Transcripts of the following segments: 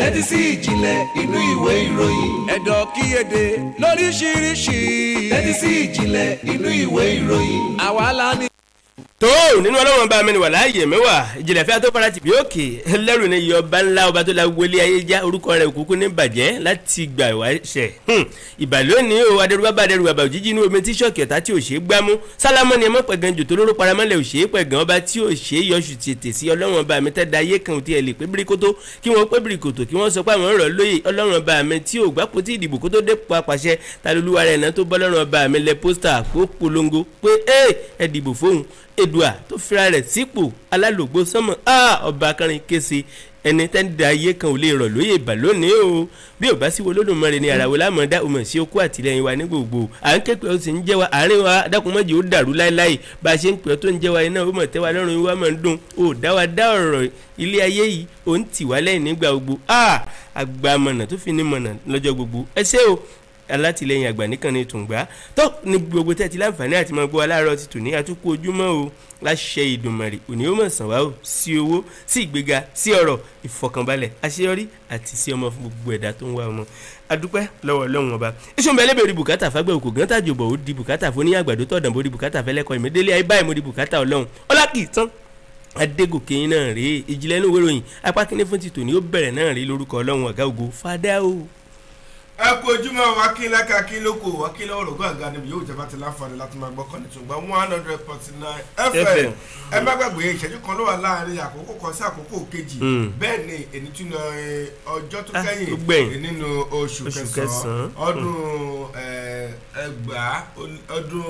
tẹ́tí sí ìjìnlẹ̀ inú ìwé ìròyìn. ẹ̀dọ̀ kíyèdè lóríṣiríṣi. tẹ́tí sí ìjìnlẹ̀ inú ìwé ìròyìn. àwa la ní. tó nínú ọlọ́run bá mi ni wà láàyè mẹ́wàá ìjìnlẹ̀ fẹ́ tó fara tì bí òkè lẹ́rù ní iye ọba ńlá ọba tó la wọlé ayé já orúkọ rẹ̀ òkúkú ní bàjẹ́ láti gbà wá ṣẹ̀ ìbàlẹ́ òní o adẹ́rùbá adẹ́rùbá òjijì ní omi tí ṣọ́ọ̀kì ọ̀tá tí ò ṣe é gbámú sálámọ́ ni ẹmọ́ pẹ̀gàn jò tó lóró paramọ́lẹ̀ ò ṣe é pẹ̀gàn ọba tí ò ṣe é yọṣù tètè sí ọlọ́run ọba mi tẹ́da ayé kan tí ẹ lè pé bíríkótó kí wọ́n pé bíríkòtò kí wọ́n sọ pé àwọn ọ̀rọ̀ lóye ọlọ́run ọba mi tí ò gbápò tí ìdìbò kó tó dé apàṣẹ talolúwa rẹ̀ náà tó bọ́ ọlọ́run ọba mi lẹ pósítà kó polongo pé ẹ dìbò fóun Èdùà tó fira rẹ̀ sípò alálògbó sánmọ̀ ọba akọrin kése ẹni tẹ́ndà ayé kan ò lè rọ̀ lóye ìbà lónìí o bí ò bá sí wo lódùmarè ni àràwọ̀ lámọ̀dá òmò sí okú àtìlẹyìn wa ní gbogbo à ń képe ó sì ń jẹ́ wa àárín wa dákúnmọ́jì ó dàrú láéláé bá a ṣe ń pè ọ́ tó ń jẹ́ wa iná ó mọ̀ tẹ́ wa lọ́rùn wa máa ń dùn ó dá wa dá ọ̀rọ̀ ilé ayé yìí ó ń tì wá lẹ́yìn nígbà gbogbo àgbàmọ̀nà tó fi ní mọ̀nà lọ́jọ́ gbogbo ẹ ṣé o alátìlẹyìn àgbà nìkan ni tùǹgbà tó ní gbogbo tẹ́tí láǹfààní àti máa gbọ́ aláàárọ̀ ti tò ní àtúkù ojúmọ́ o láṣẹ Ìdùmarè òní ó mọ̀ sàn wá o sí owó sí ìgbéga sí ọ̀rọ̀ ìfọkànbalẹ̀ àṣeyọrí àti sí ọmọ fún gbogbo ẹ̀dá tó ń wá ọmọ adúpẹ́ lọ́wọ́ Ọlọ́run ọba iṣu mbẹ́lẹ́ bẹ̀rẹ̀ bùkátà fagbẹ́ òkò gán tàjọbọ̀ ó di bùkátà fún ní àgbàdo tọ̀dàn bó di bùkátà fẹ́lẹ́kọ̀ ìmọ̀délé ayé báyìí mo di bùkátà Ọlọ́run ọlákì tán adégòkè náà rèé ìjìnlẹ̀ inú ìwé ìròyìn apá kínní fún ti tòní ó bẹ̀rẹ̀ náà rèé lórúkọ Ọlọ́run ọ̀gá ògo fadá o. ẹ kú ojúmọ́ wákìlá kakí lóko wákìlá ọ̀rọ̀ gbàngà níbi yóò jẹba ti láǹfààní láti máa gbọ́ kọ́ni tó gba 100.9 FM ẹ má gbàgbé ìṣẹ́jú kan ló wà láàrin àkókò kan sí àkókò kejì bẹ́ẹ̀ ni èyí tún lọ ọjọ́ tó kẹ́yìn nínú oṣù kẹsàn-án ọdún ẹgbàá ọdún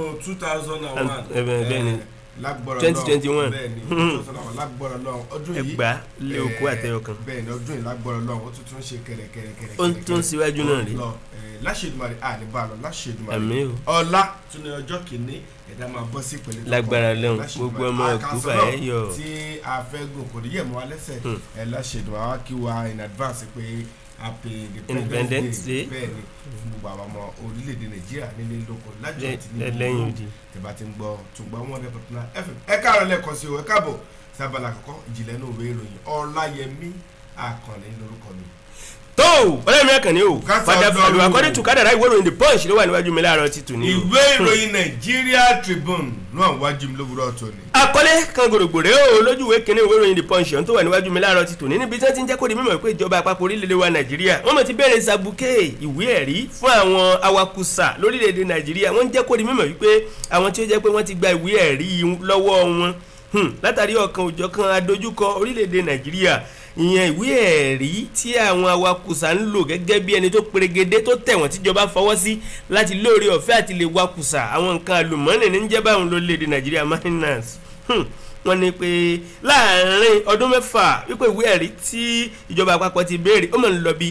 2001 lágbọ́rọ̀ 2021 bẹ́ẹ̀ni lágbọ́rọ̀ lọ́wọ́ ọdún yìí ẹgbàá lé òkú àtẹyọ kan bẹ́ẹ̀ni ọdún yìí lágbọ́rọ̀ lọ́wọ́ ó tuntun ṣe kẹ̀rẹ̀kẹ̀rẹ̀ ó ń tún síwájú náà rí láṣẹ̀dùmarè àníbàlọ́ láṣẹ̀dùmarè ọ̀la tún ní ọjọ́ kìíní ẹ̀dá máa bọ́ sí ìpele tó lágbára lẹ́hùn gbogbo ọmọ òkúfà ẹ̀ yọ tí a fẹ́ gùn kò ní yẹ̀ mọ́ wa lẹ́sẹ̀ láṣẹ̀dùmarè kí wa in advance pé happy Independence Day bẹ́ẹ̀ni fún gbogbo àwọn ọmọ orílẹ̀-èdè Nàìjíríà nílé lóko lájọ àti lẹ́yìn odi tẹ̀bá ti ń gbọ́ tùgbọ́n 100.9 FM ẹ káàárọ̀ lẹ́ẹ̀kan sí o ẹ káàbọ̀ sábàlá àkọ́kọ́ ìjìnlẹ̀ inú ìwé ìròyìn Ọláyẹmí Àkànní lórúkọ mi. tó ọlọ́run ẹ̀kàn ni o fàdà according to kádàrá ìwé ìròyìn The Punch ló wà níwájú mi láàárọ̀ títù ní o. ìwé ìròyìn Nigeria Tribune náà wájú mi lówùúrọ̀ tòní. àkọlé kan gbòrògbòrè o lójú ìwé kínní ìwé ìròyìn The Punch tó wà níwájú mi láàárọ̀ títù ní níbi tí wọ́n ti ń jẹ́ kó di mímọ̀ pé ìjọba àpapọ̀ orílẹ̀-èdè wa Nàìjíríà wọ́n mọ̀ ti bẹ̀rẹ̀ sàbùkẹ́ ìwé ẹ̀rí fún àwọn awakùsà lórílẹ̀-èdè Nàìjíríà wọ́n ń jẹ́ kó di mímọ̀ wípé àwọn tí ó jẹ́ pé wọ́n ti gba ìwé ẹ̀rí lọ́wọ́ wọn látàrí ọ̀kan òjọ̀kan adójúkọ orílẹ̀-èdè Nàìjíríà ìyẹn ìwé ẹ̀rí tí àwọn awakùsà ń lò gẹ́gẹ́ bí ẹni tó perégedé tó tẹ̀wọ̀n tíjọba fọwọ́ sí láti lóore ọ̀fẹ́ àti lè wakùsà àwọn nǹkan àlùmọ́ọ́nì ní ń jẹ́ báwọn lórílẹ̀-èdè Nàìjíríà miners wọ́n ní pé láàárín ọdún mẹ́fà wípé ìwé ẹ̀rí tí ìjọba àpapọ̀ ti béèrè ó mọ̀ ń lọ bí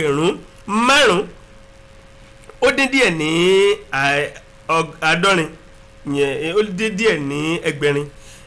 5,000 ó dín díẹ̀ ní àádọ́rin ó dín díẹ̀ ní ẹgbẹ̀rin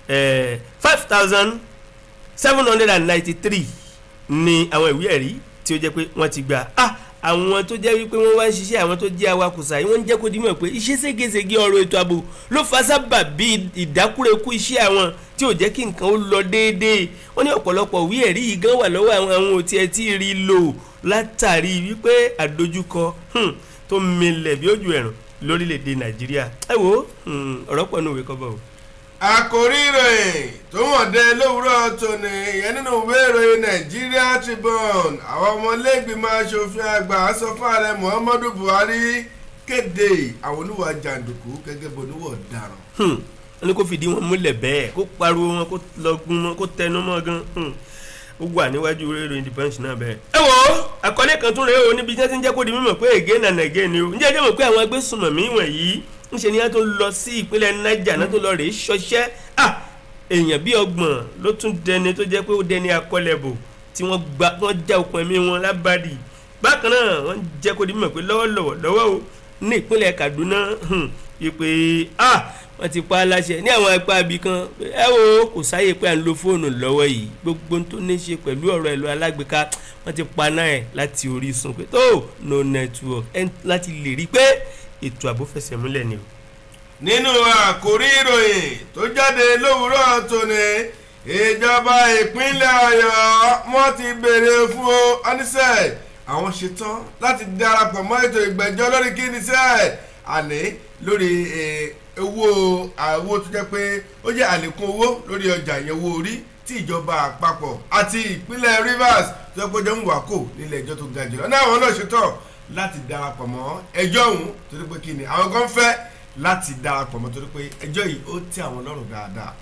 5,793 ni àwọn ìwé ẹ̀rí tí ó jẹ́ pé wọ́n ti gbà àwọn tó jẹ́ wípé wọ́n wá ń ṣiṣẹ́ àwọn tó jẹ́ awakùsà yìí wọ́n ń jẹ́ kó dimọ̀ pé iṣẹ́ ségesège ọ̀rọ̀ ètò ààbò ló fa sábà bí ìdákúrekú iṣẹ́ àwọn tí ò jẹ́ kí nǹkan ó lọ déédéé wọ́n ní ọ̀pọ̀lọpọ̀ ìwé ẹ̀rí yìí gan wà lọ́wọ́ àwọn òtí ẹ̀ tí rí lò látàrí wípé àdójúkọ tó milẹ̀ bí ojú ẹ̀rùn lórílẹ̀‐èdè Nàìjíríà ẹ wo ọ̀rọ̀ pọ̀ nù ìwé kọ́bọ̀ o. àkòrí ìròyìn tó wọ́n dé lówùúrọ̀ tòní ìyẹn nínú ìwé ìròyìn Nigeria Tribune àwọn ọmọlẹ́gbìmọ̀ aṣòfin àgbà sọ fún ààrẹ Muhammadu Buhari kéde àwọn oníwà jàǹdùkú gẹ́gẹ́ bí oníwà ọ̀daràn. wọ́n ní kó fìdí wọn múlẹ̀ bẹ́ẹ̀ kó pariwo wọn kó lọ́gùn wọn kó tẹnu mọ́ gan ó wà níwájú ìròyìn The Punch náà bẹ́ẹ̀. ẹ wo àkọlé kan tún rèé o níbi tí wọ́n ti ń jẹ́ kó di mímọ̀ pé again and again ni o ǹjẹ́ ẹ jẹ́ mọ̀ pé àwọn agbésùnmọ̀mí wọ̀nyí ńṣe ni wọ́n tó lọ sí ìpínlẹ̀ Niger náà tó lọ rèé ṣọṣẹ́ èèyàn bíi 30 ló tún dẹni tó jẹ́ pé ó dẹni akọlẹ̀bò tí wọ́n já okùn ẹ̀mí wọn lábàdì bákan náà wọ́n jẹ́ kó di mímọ̀ pé lọ́wọ́ o ní ìpínlẹ̀ Kaduna ìpè wọ́n ti pa á láṣẹ ní àwọn apá ibì kan ẹ wo kò sáyè pé à ń lo fóònù lọ́wọ́ yìí gbogbo tó ní ṣe pẹ̀lú ọ̀rọ̀ ẹ̀lò alágbèéká wọ́n ti pa náà ẹ̀ láti Orísun pé tó no network láti lè rí pé ètò ààbò fẹsẹ̀ múlẹ̀ ni o. nínú àkórí ìròyìn tó jáde lówùúrọ̀ tòní ìjọba ìpínlẹ̀ Ọ̀yọ́ wọ́n ti béèrè fún oníṣẹ́ àwọn ṣetán láti darapọ̀ mọ́ ètò ìgbẹ́jọ́ lórí kí ni sẹ́ àní lórí owó tó jẹ́ pé ó jẹ́ àlékún owó lórí ọjà yẹn owó orí tí ìjọba àpapọ̀ àti ìpínlẹ̀ Rivers tó jẹ́ pé ó jẹ́ ń wà kó nílẹ̀ ẹjọ́ tó ga jùlọ náà àwọn náà ṣetán láti darapọ̀ mọ́ ẹjọ́ ọ̀hún torí pé kí ni àwọn kan fẹ́ láti darapọ̀ mọ́ torí pé ẹjọ́ yìí ó tẹ́ àwọn lọ́rùn dáadáa.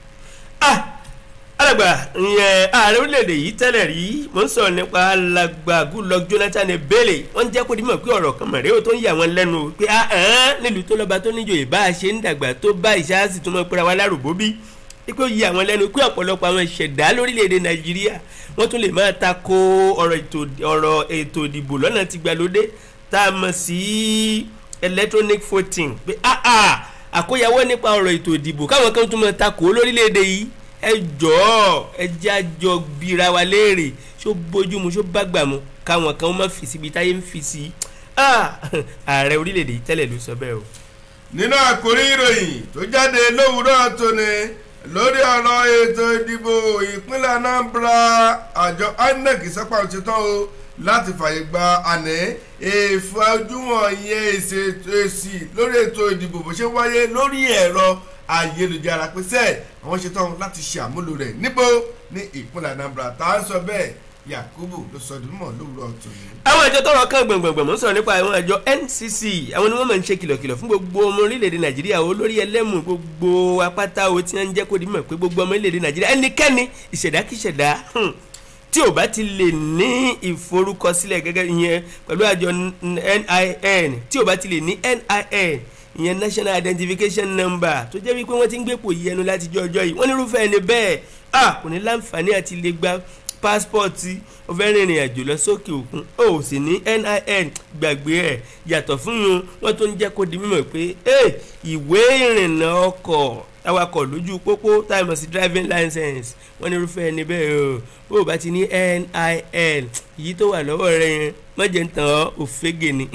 alàgbà ìyẹn ààrẹ orílẹ̀-èdè yìí tẹ́lẹ̀ rí mo ń sọ̀rọ̀ nípa alàgbà Goodluck Jonathan Ebele wọ́n jẹ́ kó dimọ̀ pé ọ̀rọ̀ kan mọ̀rẹ́ ó tó ń yà wọ́n lẹ́nu pé nílùú tó lọ́ba tó níjòyè bá a ṣe ń dàgbà tó bá ìṣáàsì tó mọ̀ pé ra wa láròbó bí pé ó yà wọ́n lẹ́nu pé ọ̀pọ̀lọpọ̀ àwọn ìṣẹ̀dá lórílẹ̀-èdè Nàìjíríà wọ́n tún lè máa tako ọ̀rọ̀ ètò ìdìbò lọ́nà ti gbàlódé tá a mọ̀ sí electronic voting pé àkóyawọ́ nípa ọ̀rọ̀ ètò ìdìbò káwọn kan tún máa tako lórílẹ̀-èdè yìí ẹ jọ̀ọ́ ẹ jájọ bíra wa léèrè ṣó bójúmu ṣó bágbà mu káwọn kan má fi síbi táyé ń fi sí ààrẹ orílẹ̀-èdè yìí tẹ́lẹ̀ ló sọ bẹ́ẹ̀ o. nínú àkórí ìròyìn tó jáde lówùúrọ̀ tòní lórí ọ̀rọ̀ ètò ìdìbò ìpínlẹ̀ Anambra àjọ INEC sọ́pà òṣètò o láti fàyè gba àná ìfojúwọ̀n yẹn èsì lórí ètò ìdìbò bó ṣe wáyé lórí ẹ̀rọ ayélujára pèsè àwọn ṣetán láti ṣe àmúlò rẹ̀ níbo ní ìpínlẹ̀ Anambra tá a sọ bẹ́ẹ̀ Yakubu ló sọ dùnmọ̀ lówùúrọ̀ tòní. àwọn àjọ tọrọ kan gbọ̀ngbọ̀ngbọ̀n mọ̀ ń sọ̀rọ̀ nípa àwọn àjọ NCC àwọn ni wọ́n máa ń ṣe kìlọ̀kìlọ̀ fún gbogbo ọmọ orílẹ̀-èdè Nàìjíríà o lórí ẹlẹ́mù gbogbo apáta o tí wọ́n ń jẹ́ kó di mọ̀ pé gbogbo ọmọ orílẹ̀-èdè Nàìjíríà ẹnikẹ́ni ìṣẹ̀dákíṣẹ̀dá tí ò bá ti lè ní ìforúkọsílẹ̀ gẹ́gẹ́ ìyẹn pẹ̀lú àjọ NIN tí ò bá ti lè ní NIN ìyẹn National Identification Number tó jẹ́ wípé wọ́n ti ń gbépò yẹnu láti jọ ọjọ́ yìí wọ́n ní irúfẹ́ ẹni bẹ́ẹ̀ kò ní láǹfààní àti lè gba pásítọ̀tì ó fẹ́ rìnrìn àjò lọ sókè òkun ó sì ní NIN gbàgbé ẹ̀ yàtọ̀ fún yun wọ́n tó ń jẹ́ kó di mímọ̀ pé ìwé ìrìnnà ọkọ̀ awakọ̀ lójú pópó táìmọ̀ sí driving license wọ́n ní irúfẹ́ ẹni bẹ́ẹ̀ ó bá ti ní NIN èyí tó wà lọ́wọ́ rẹ̀ yẹn mọ̀jẹ̀ ń tàn ọ́ òfégè ni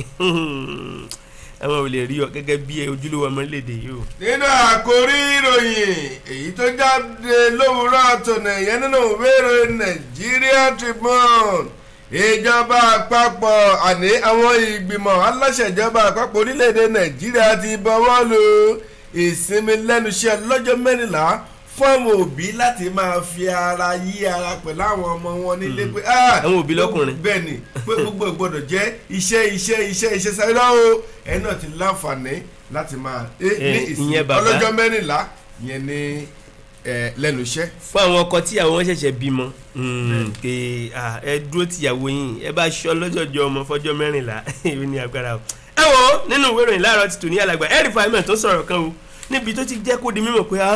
àwọn ò lè rí ọ gẹ́gẹ́ bí ojúlówó ọmọlédè yìí o. nínú àkórí ìròyìn èyí tó jáde lówùúrọ̀ tòní yẹn nínú ìwé ìròyìn Nigeria Tribune ìjọba àpapọ̀ àní àwọn ìgbìmọ̀ aláṣẹ ìjọba àpapọ̀ orílẹ̀-èdè Nàìjíríà ti bọwọ́ lu ìsinmi lẹ́nu iṣẹ́ lọ́jọ́ 14 fún àwọn òbí láti máa fi ara yí ara pẹ̀lú àwọn ọmọ wọn nílé pé àwọn òbí lọ́kùnrin bẹ́ẹ̀ ni pé gbogbo ìgbọ́dọ̀ jẹ́ iṣẹ́ sáré lọ́wọ́ ẹ̀ náà ti láǹfààní láti máa ní ìsinmi ọlọ́jọ́ 14 yẹn ní lẹ́nu iṣẹ́. fún àwọn ọkọ tíyàwó wọn ṣẹ̀ṣẹ̀ bímọ pé ẹ dúró tíyàwó yín ẹ bá ṣọ́ lọ́jọ́jọ́ ọmọ fọ́jọ́ 14 èyí ní agbára o. ẹ wo nínú ìwé ìròyìn láàárọ̀ ti tò ní alàgbà ẹ̀rí fàámẹ̀ tó sọ̀rọ̀ kan o níbi tó ti jẹ́ kó di mímọ̀ pé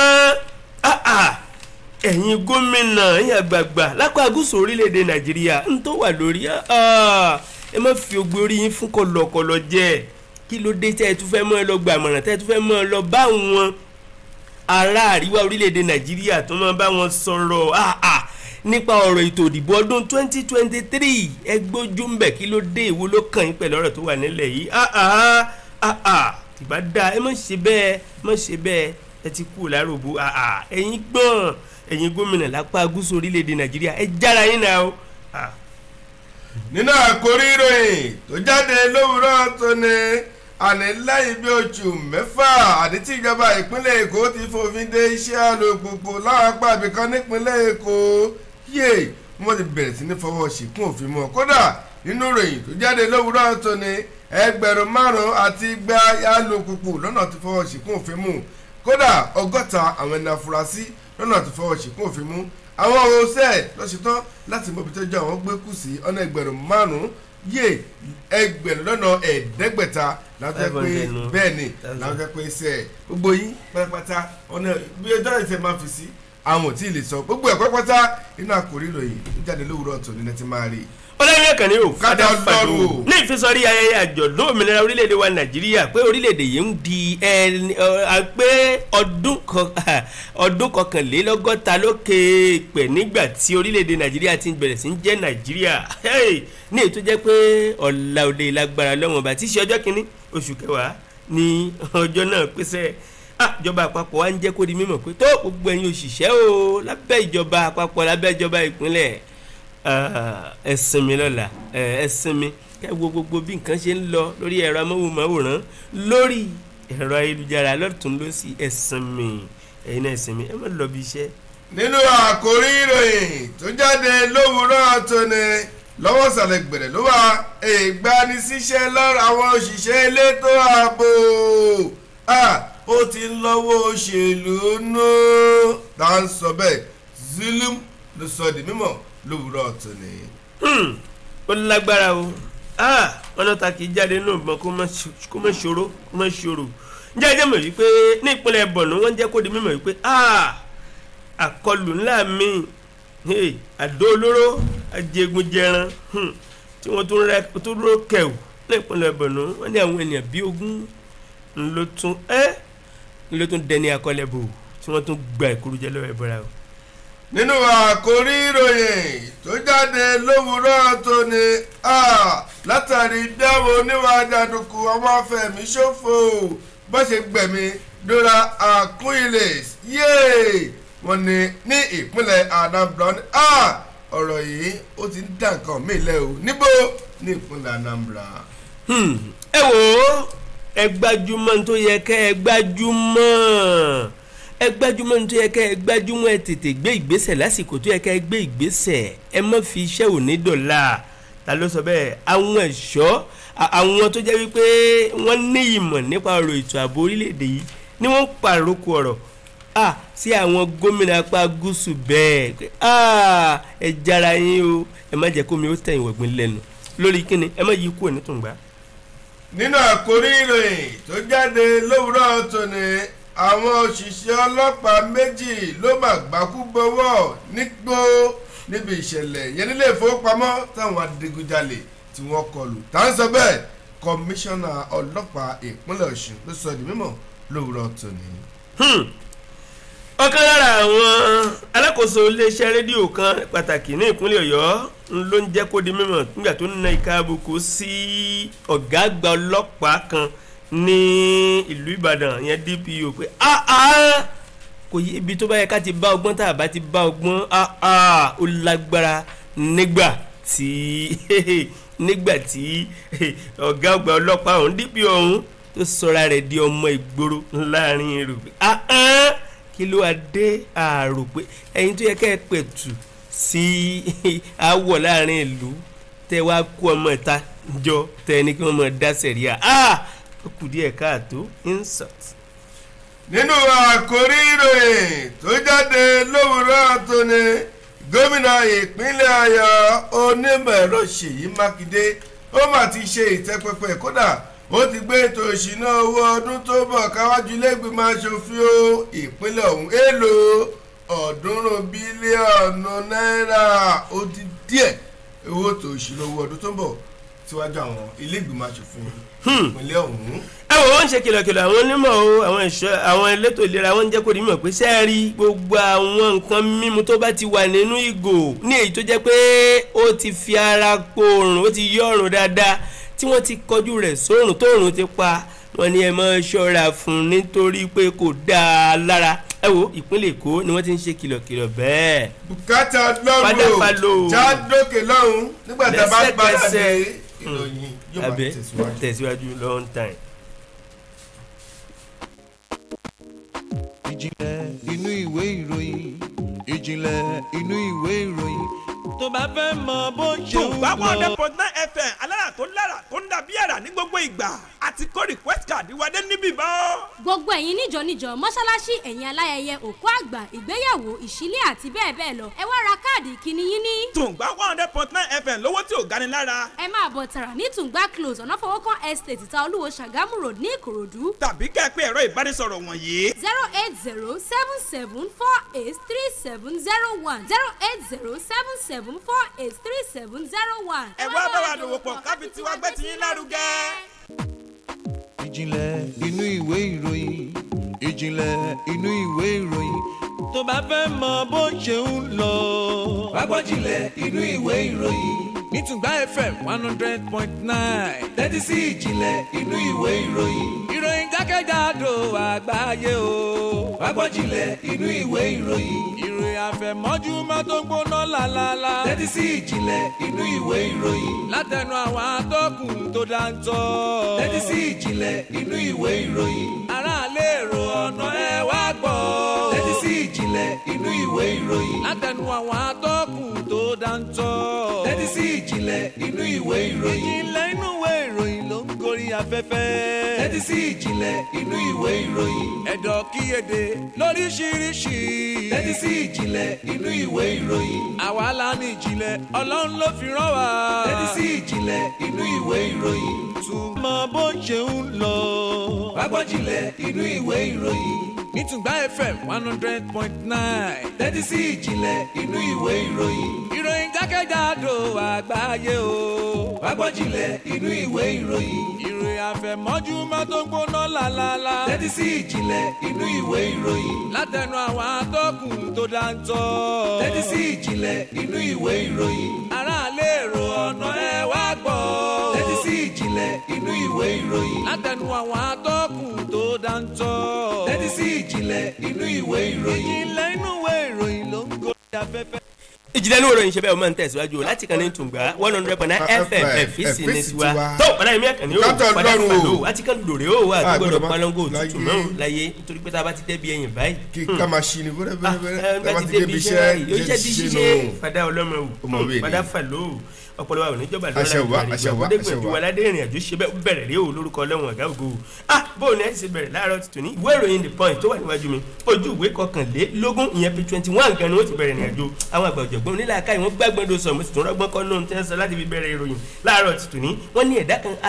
ẹ̀yin gómìnà ẹ̀yin àgbààgbà lápá gúúsù orílẹ̀-èdè Nàìjíríà ń tó wà lórí ẹ má fi ògbé orí yín fún kọlọ̀kọlọ̀ jẹ́ kí ló dé tẹ́ ẹ tún fẹ́ mọ́ ẹ lọ gbàmọ̀ràn tẹ́ ẹ tún fẹ́ mọ́ ẹ lọ bá wọn ará àríwá orílẹ̀-èdè Nàìjíríà tó máa bá wọn sọ̀rọ̀ nípa ọ̀rọ̀ ètò ìdìbò ọdún 2023 ẹ gbójú ń bẹ̀ kí ló dé ìwo ló kàn yín pẹ̀lú ọ̀rọ̀ tó wà nílẹ̀ yìí ìbá dáa ẹ má ṣe bẹ́ẹ̀ ẹ ti kú láròbó ẹ̀yin gbọ́n ẹ̀yin gómìnà lápá gúúsù orílẹ̀-èdè Nàìjíríà ẹ jára yín náà o. nínú àkórí ìròyìn tó jáde lówùúrọ̀ tó ní àní lẹ́yìn bí oṣù 6 àní tí ìjọba ìpínlẹ̀ Èkó ti fòfin de iṣẹ́ alùpùpù láwọn apá ibìkan nípínlẹ̀ Èkó wọ́n ti bẹ̀rẹ̀ sí ní fọwọ́ ṣìkún òfin mọ́ kódà nínú ìròyìn tó jáde lówùúrọ̀ tó ní 5,000 àti igba alùpùpù lọ́nà tí fọwọ́ ṣìkún òfin mú kódà 60 àwọn ẹni afurasí lọ́nà tí fọwọ́ ṣìkún òfin mú àwọn òṣìṣẹ́ lọ́sítán láti mọ ibi tó jẹ́ àwọn gbé kù sí ọ̀nà 5,000 ẹgbẹ̀rún lọ́nà 500 láwọn pé bẹ́ẹ̀ ni láwọn pé ṣe gbogbo yín pátápátá ọ̀nà bí ọjọ́ ìfẹ́ máa fi sí àwọn ò tí ì lè sọ gbogbo ẹ̀ pátápátá inú àkórí ìròyìn tó jáde lówùúrọ̀ tó ní ti máa rí ọlọ́run ẹ̀kan ní o fada fado ní ìfisọ̀rí ayẹyẹ àjọ̀dún òmìnira orílẹ̀-èdè wa Nàìjíríà pé orílẹ̀-èdè yìí ń di pé ọdún 61 lókè pẹ̀ nígbà tí orílẹ̀-èdè Nàìjíríà ti bẹ̀rẹ̀ sí ń jẹ́ Nàìjíríà ní èyí tó jẹ́ pé ọ̀la òde lágbára lọ́wọ́n bá tí í ṣe ọjọ́ kìíní oṣù kẹwàá ní ọjọ́ náà pèsè ìjọba àpapọ̀ wa ń jẹ́ kó di mímọ̀ pé tó gbogbo ẹ̀yin òṣìṣẹ́ o lábẹ́ ìjọba àpapọ̀ lábẹ́ ìjọba ìpínlẹ̀ ẹ sinmi lọ́la ẹ sinmi kẹ́ wo gbogbo bí nǹkan ṣe ń lọ lórí ẹ̀rọ amóhùnmáwòrán lórí ẹ̀rọ ayélujára lọ́tún lọ́sí ẹ sinmi ẹ̀yin náà ẹ sinmi ẹ má lọ bí iṣẹ́. nínú àkórí ìròyìn tó jáde lówùúrọ̀ tóní lọ́wọ́ ìsàlẹ̀ gbẹ̀rẹ̀ ló wà ìgbanisíṣẹ́ lọ́rọ̀ àwọn òṣìṣẹ́ elétò ààbò ó ti ń lọ́wọ́ òṣèlú nù tá à ń sọ bẹ́ẹ̀ Zulum ló sọ di mímọ̀ lówùúrọ̀ tóní. ó lágbára o wọn lọ ta kì í jáde nínú ìbọn kó má ṣòro ǹjẹ́ ẹjẹ́ mọ̀ wípé ní ìpínlẹ̀ Borno wọ́n jẹ́ kó di mímọ̀ wípé àkọlù ńlá mi àdó olóró ajégunjẹran tí wọ́n tún ró kẹ̀wù ní ìpínlẹ̀ Borno wọ́n ní àwọn ènìyàn bíi 20 ló tún dẹni akọlẹ̀bò tí wọ́n tún gba ìkúrújẹ lọ́wọ́ ẹ̀bọ̀ra o. nínú àkórí ìròyìn tó jáde lówùúrọ̀ tóní látàrí dáwọ́ oníwà jàǹdùkú ọmọ afẹ́mi ṣòfò bó ṣe gbẹ̀mí Dora Akunyili wọ́n ní ìpínlẹ̀ Anambra ní ọ̀rọ̀ yìí ó ti ń dà nǹkan mí lẹ́ o níbo ní ìpínlẹ̀ Anambra. ẹ wò ó ẹ gbájúmọ́ tó yẹ kẹ́ ẹ gbájúmọ́ tó yẹ kẹ́ ẹ gbájúmọ́ ẹ tètè gbé ìgbésẹ̀ lásìkò tó yẹ kẹ́ ẹ gbé ìgbésẹ̀ ẹ má fi iṣẹ́ òní dọ̀la ta ló sọ bẹ́ẹ̀ àwọn ẹ̀ṣọ́ àwọn tó jẹ́ wípé wọ́n ní ìmọ̀ nípa ọ̀rọ̀ ètò ààbò orílẹ̀-èdè yìí ni wọ́n ń pàrókò ọ̀rọ̀ sí àwọn gómìnà apá gúúsù bẹ́ẹ̀ ẹ jára yín o ẹ má jẹ́ kó mi ó tẹ̀yìn wọ̀gbìn lẹ́nu lórí kíni ẹ má yí kúrò nítùngbà. nínú àkórí ìròyìn tó jáde lówùúrọ̀ tóní àwọn òṣìṣẹ́ ọlọ́pàá méjì ló mà gbákú bọ́wọ́ níbi ìṣẹ̀lẹ̀ yẹn nílé ìfowópamọ́ táwọn adigunjalè tí wọ́n kọlù tá ń sọ bẹ́ẹ̀ kọmíṣánná ọlọ́pàá ìpínlẹ̀ Ọ̀ṣun ló sọ di mímọ̀ lówùúrọ̀ tóní. ọ̀kan lára àwọn alákòóso iléeṣẹ́ rédíò kan pàtàkì ní ìpínlẹ̀ Ọ̀yọ́ ló ń jẹ́ kó di mímọ̀ nígbà tó ń na ìka àbùkù sí ọ̀gá àgbà ọlọ́pàá kan ní ìlú Ìbàdàn yẹn DPO pé kò yí ibi tó bá yẹ ká ti bá ọgbọ́n tá a bá ti bá ọgbọ́n ó lágbára nígbà tí ọ̀gá àgbà ọlọ́pàá ọ̀hún DPO ọ̀hún tó sọra rẹ̀ di ọmọ ìgboro láàrin èrò kí ló wá dé àrò pé ẹ̀yin tó yẹ kẹ́ ẹ pẹ̀tù sí àwọ̀ láàrin ìlú tẹ́ wá kó ọmọ ìta jọ tẹ́ ní kí wọ́n mọ̀ dá sẹ̀ríà ó kù díẹ̀ káàtó insult. nínú àkórí ìròyìn tó jáde lówùúrọ̀ tóní gómìnà ìpínlẹ̀ Ọ̀yọ́ onímọ̀-ẹ̀rọ Ṣèyí Mákindé ó mà ti ṣe ìtẹ́pẹpẹ kódà ó ti gbé ètò ìṣúná owó ọdún tó bọ̀ káwájú lẹ́gbẹ̀mọ aṣòfin ìpínlẹ̀ ọ̀hún èlò 300 bílíọ̀nù náírà ó di díẹ̀ owó tó ìṣúná owó ọdún tó bọ̀ síwájú àwọn ilé-ìgbìmọ̀ aṣòfin ìpínlẹ̀ ọ̀hún. ẹ wò ó ń ṣe kìlọ̀kìlọ̀ àwọn onímọ̀ o àwọn elétò ìlera wọn ń jẹ́ kó rí mọ̀ pé sẹ́ẹ̀rí gbogbo àwọn nǹkan mímu tó bá ti wà nínú ìgò ní èyí tó jẹ́ pé ó ti fi ara po òrùn ó ti yọ òrùn dáadáa tí wọ́n ti kọjú rẹ̀ sórùn tóòrùn ti pa wọ́n ní ẹ máa ṣọ́ra fún nítorí pé kò dáa lára ẹ wo ìpínlẹ̀ Èkó ni wọ́n ti ń ṣe kìlọ̀kìlọ̀ bẹ́ẹ̀. bùkátà lọ́rùn já dókè lọ́hùn nígbà tá a bá padà dé ìròyìn yóò máa tẹ̀síwájú long time. ìjìnlẹ̀ inú ìwé ìròyìn ìjìnlẹ̀ inú ìwé ìròyìn tó bá fẹ́ mọ bó ṣe ń lọ. 100.9 FM alára tó lára tó ń dàbí àrà ní gbogbo ìgbà àti kó request card wọlé níbí bá. gbogbo ẹ̀yin níjọ mọ́ṣáláṣí ẹ̀yin aláyẹyẹ òkú àgbà ìgbéyàwó ìṣílẹ̀ àti bẹ́ẹ̀ bẹ́ẹ̀ lọ ẹ wá ra káàdì ìkíni yín ní. Tùǹgbà 100.9 FM lówó tí ò gani lára. ẹ máa bọ̀ tààrà ní Tùǹgbà close ọ̀nàfọwọ́kàn estate ìta olúwo Ṣàgámù road ní Ìkòròdú. tàbí kẹ́ ẹ pé ẹ̀rọ ìbánisọ̀rọ̀ wọ̀nyí. 08077483701 08077483701. ẹ wá bá wa dòwò pọ̀ káfí tiwa gbé tiyín lárugẹ. ìjìnlẹ̀ inú ìwé ìròyìn ìjìnlẹ̀ inú ìwé ìròyìn tó bá fẹ́ mọ bó ṣe ń lọ. wá gbọ́ ìjìnlẹ̀ inú ìwé ìròyìn nítùngbà FM 100.9. tẹ́tí sí ìjìnlẹ̀ inú ìwé ìròyìn. ìròyìn jákèjádò àgbáyé o. wá gbọ́ jìnlẹ̀ inú ìwé ìròyìn. ìròyìn àfẹ̀mọ́júmọ́ tó gbóná lálálá. tẹ́tí sí ìjìnlẹ̀ inú ìwé ìròyìn. látẹnu àwọn atọ́kùn tó dáńtọ́. tẹ́tí sí ìjìnlẹ̀ inú ìwé ìròyìn. aráàlú èrò ọ̀nà ẹ wá gbọ́. tẹ́tí sí ìjìnlẹ̀ inú ìwé ìròyìn. látẹnu àwọn atọ́kùn tó dáńtọ́. tẹ́tí sí ìjìnlẹ̀ inú ìwé ìròyìn. ìjìnlẹ̀ inú ìwé ìròyìn ló ń gorí afẹ́fẹ́. tẹ́tí sí ìjìnlẹ̀ inú ìwé ìròyìn. ẹ̀dọ̀ kíyèdè lóríṣiríṣi. tẹ́tí sí ìjìnlẹ̀ inú ìwé ìròyìn. àwa la ní ìjìnlẹ̀ ọlọ́run ló fi rán wa. tẹ́tí sí ìjìnlẹ̀ inú ìwé ìròyìn. túmọ̀ bó ṣe ń lọ. wá gbọ́ jìnlẹ̀ inú ìwé ìròyìn. nítùngbà FM 100.9. tẹ́tí sí ìjìnlẹ̀ inú ìwé ìròyìn. ìròyìn jákèjádò àgbáyé o. wá gbọ́ jìnlẹ̀ inú ìwé ìròyìn. ìròyìn àfẹ̀mọ́júmọ́ tó gbóná lálálá. tẹ́tí sí ìjìnlẹ̀ inú ìwé ìròyìn. látẹnu àwọn atọ́kùn tó dáńtọ́. tẹ́tí sí ìjìnlẹ̀ inú ìwé ìròyìn. aráàlú èrò ọ̀nà ẹ wá gbọ́. tẹ́tí sí ìjìnlẹ̀ inú ìwé ìròyìn. látẹnu àwọn atọ́kùn tó dáńtọ́. tẹ́tí sí ìjìnlẹ̀ inú ìwé ìròyìn. ìjìnlẹ̀ inú ìwé ìròyìn ló ń gorí afẹ́fẹ́. ìjìnlẹ̀ inú ìròyìn ṣe bẹ́ẹ̀ o máa ń tẹ̀síwájú láti kàn ní tùngbà 100.9 FM ẹ̀fíìsì ní tiwa tó padà yẹn mẹ́kàn ní o padà fàlọ́ àti kàn lòrè o àdúgbò palongo òtútù mọ́ láyé nítorí pé tá a bá ti débi ẹ̀yìn báyìí. kí ká máa ṣí ni bẹ́rẹ̀ bá ti débi iṣẹ́ yóò ṣe di ṣíṣe padà ọlọ́mọ o padà fàlọ́ o ọpọlọ wa ò ní jọba lọ́la ìgbàlejò aládé ìrìn àjò ṣe bẹ̀rẹ̀ rí o lórúkọ ọlọ́run ọ̀gá ògo bóun ni ẹ ti ṣe bẹ̀rẹ̀ láàárọ̀ tuntun ní ìwé ìròyìn The Punch tó wà níwájú mi ojú ìwé kọkànlélógún ìyẹn page 21 gan ni wọ́n ti bẹ̀rẹ̀ ìrìn àjò àwọn àgbà ọ̀jọ̀gbọ́n onílà aká ìwọ̀n gbàgbọ́dọ̀ sọ mo sì tún rọ́gbọ́n kọ́ lóhun tí wọ́n sọ láti fi bẹ̀rẹ̀ ìròyìn láàárọ̀ tuntun ní wọ́n ní ẹ̀dá kan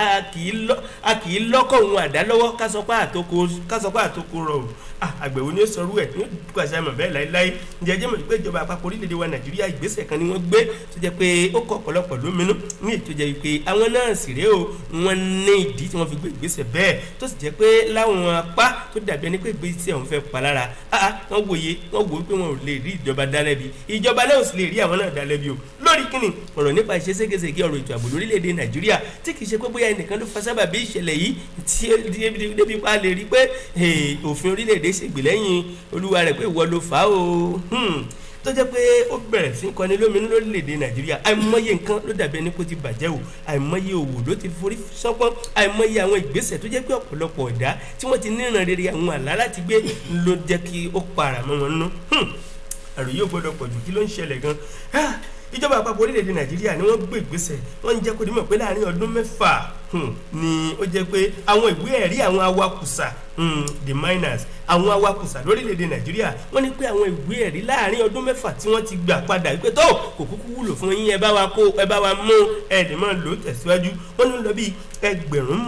a kì í lọ́kọ̀ òun àdá lọ́wọ́ ká sọ pé àtòkò rọ̀ àgbẹ̀wò ni ó sọ rú ẹ̀ ní pàṣẹ àmọ̀ bẹ́ẹ̀ láéláé jẹjẹ́ mọ̀ pé ìjọba àpapọ̀ orílẹ̀-èdè wa Nàìjíríà ìgbésẹ̀ kan ni wọ́n gbé tó jẹ́ pé ó kọ́ ọ̀pọ̀lọpọ̀ lóminú ní ètò jẹ́ pé àwọn náà sì rèé o wọ́n ní ìdí tí wọ́n fi gbé ìgbésẹ̀ bẹ́ẹ̀ tó sì jẹ́ pé láwọn apá tó dàbí ẹni pé ìgbésẹ̀ ọ̀hún fẹ́ pa lára wọ́n wòye wọ́n wò pé wọn ò lè rí ìjọba dálẹ́bi ìjọba náà ò sì lè rí àwọn náà dálẹ́bi o lórí kíni ọ̀rọ̀ nípa ìṣe ségesège ọ̀rọ̀ ètò ààbò lórílẹ̀‐èdè Nàìjíríà tí kì í ṣe pé bóyá ẹnìkan ló fa sábàbí ìṣẹ̀lẹ̀ yìí tí débi pa lè rí pé òfin orílẹ̀‐èdè ṣègbè lẹ́yìn olúwa rẹ̀ pé ìwọ ló fà á o tó jẹ́ pé ó bẹ̀rẹ̀ sí kọ́ni lóminú lórílẹ̀‐èdè Nàìjíríà àìmọye nǹkan ló dàbí ẹni kó ti bàjẹ́ o àìmọye òwò ló ti forí sọ́pọ́n àìmọye àwọn ìgbésẹ̀ tó jẹ́ pé ọ̀pọ̀lọpọ̀ ọ̀dá tí wọ́n ti níran rere àwọn àlá láti gbé ló jẹ́ kí ó para mọ́ wọn nú àròyé yóò gbọ́dọ̀ pọ̀jù kí ló ń ṣẹlẹ̀ gan ìjọba àpapọ̀ orílẹ̀-èdè Nàìjíríà ni wọ́n gbé ìgbésẹ̀ wọ́n ń jẹ́ kó dimọ̀ pé láàrin ọdún 6 ni ó jẹ́ pé àwọn ìwé ẹ̀rí àwọn awakùsà the miners àwọn awakùsà lórílẹ̀-èdè Nàìjíríà wọ́n ní pé àwọn ìwé ẹ̀rí láàrin ọdún 6 tí wọ́n ti gbà padà wípé tó kò kúkú wúlò fún yín ẹ bá wa mú ẹ̀ẹ́dì máa lò tẹ̀síwájú wọ́n ní lọ bí ẹgbẹ̀rún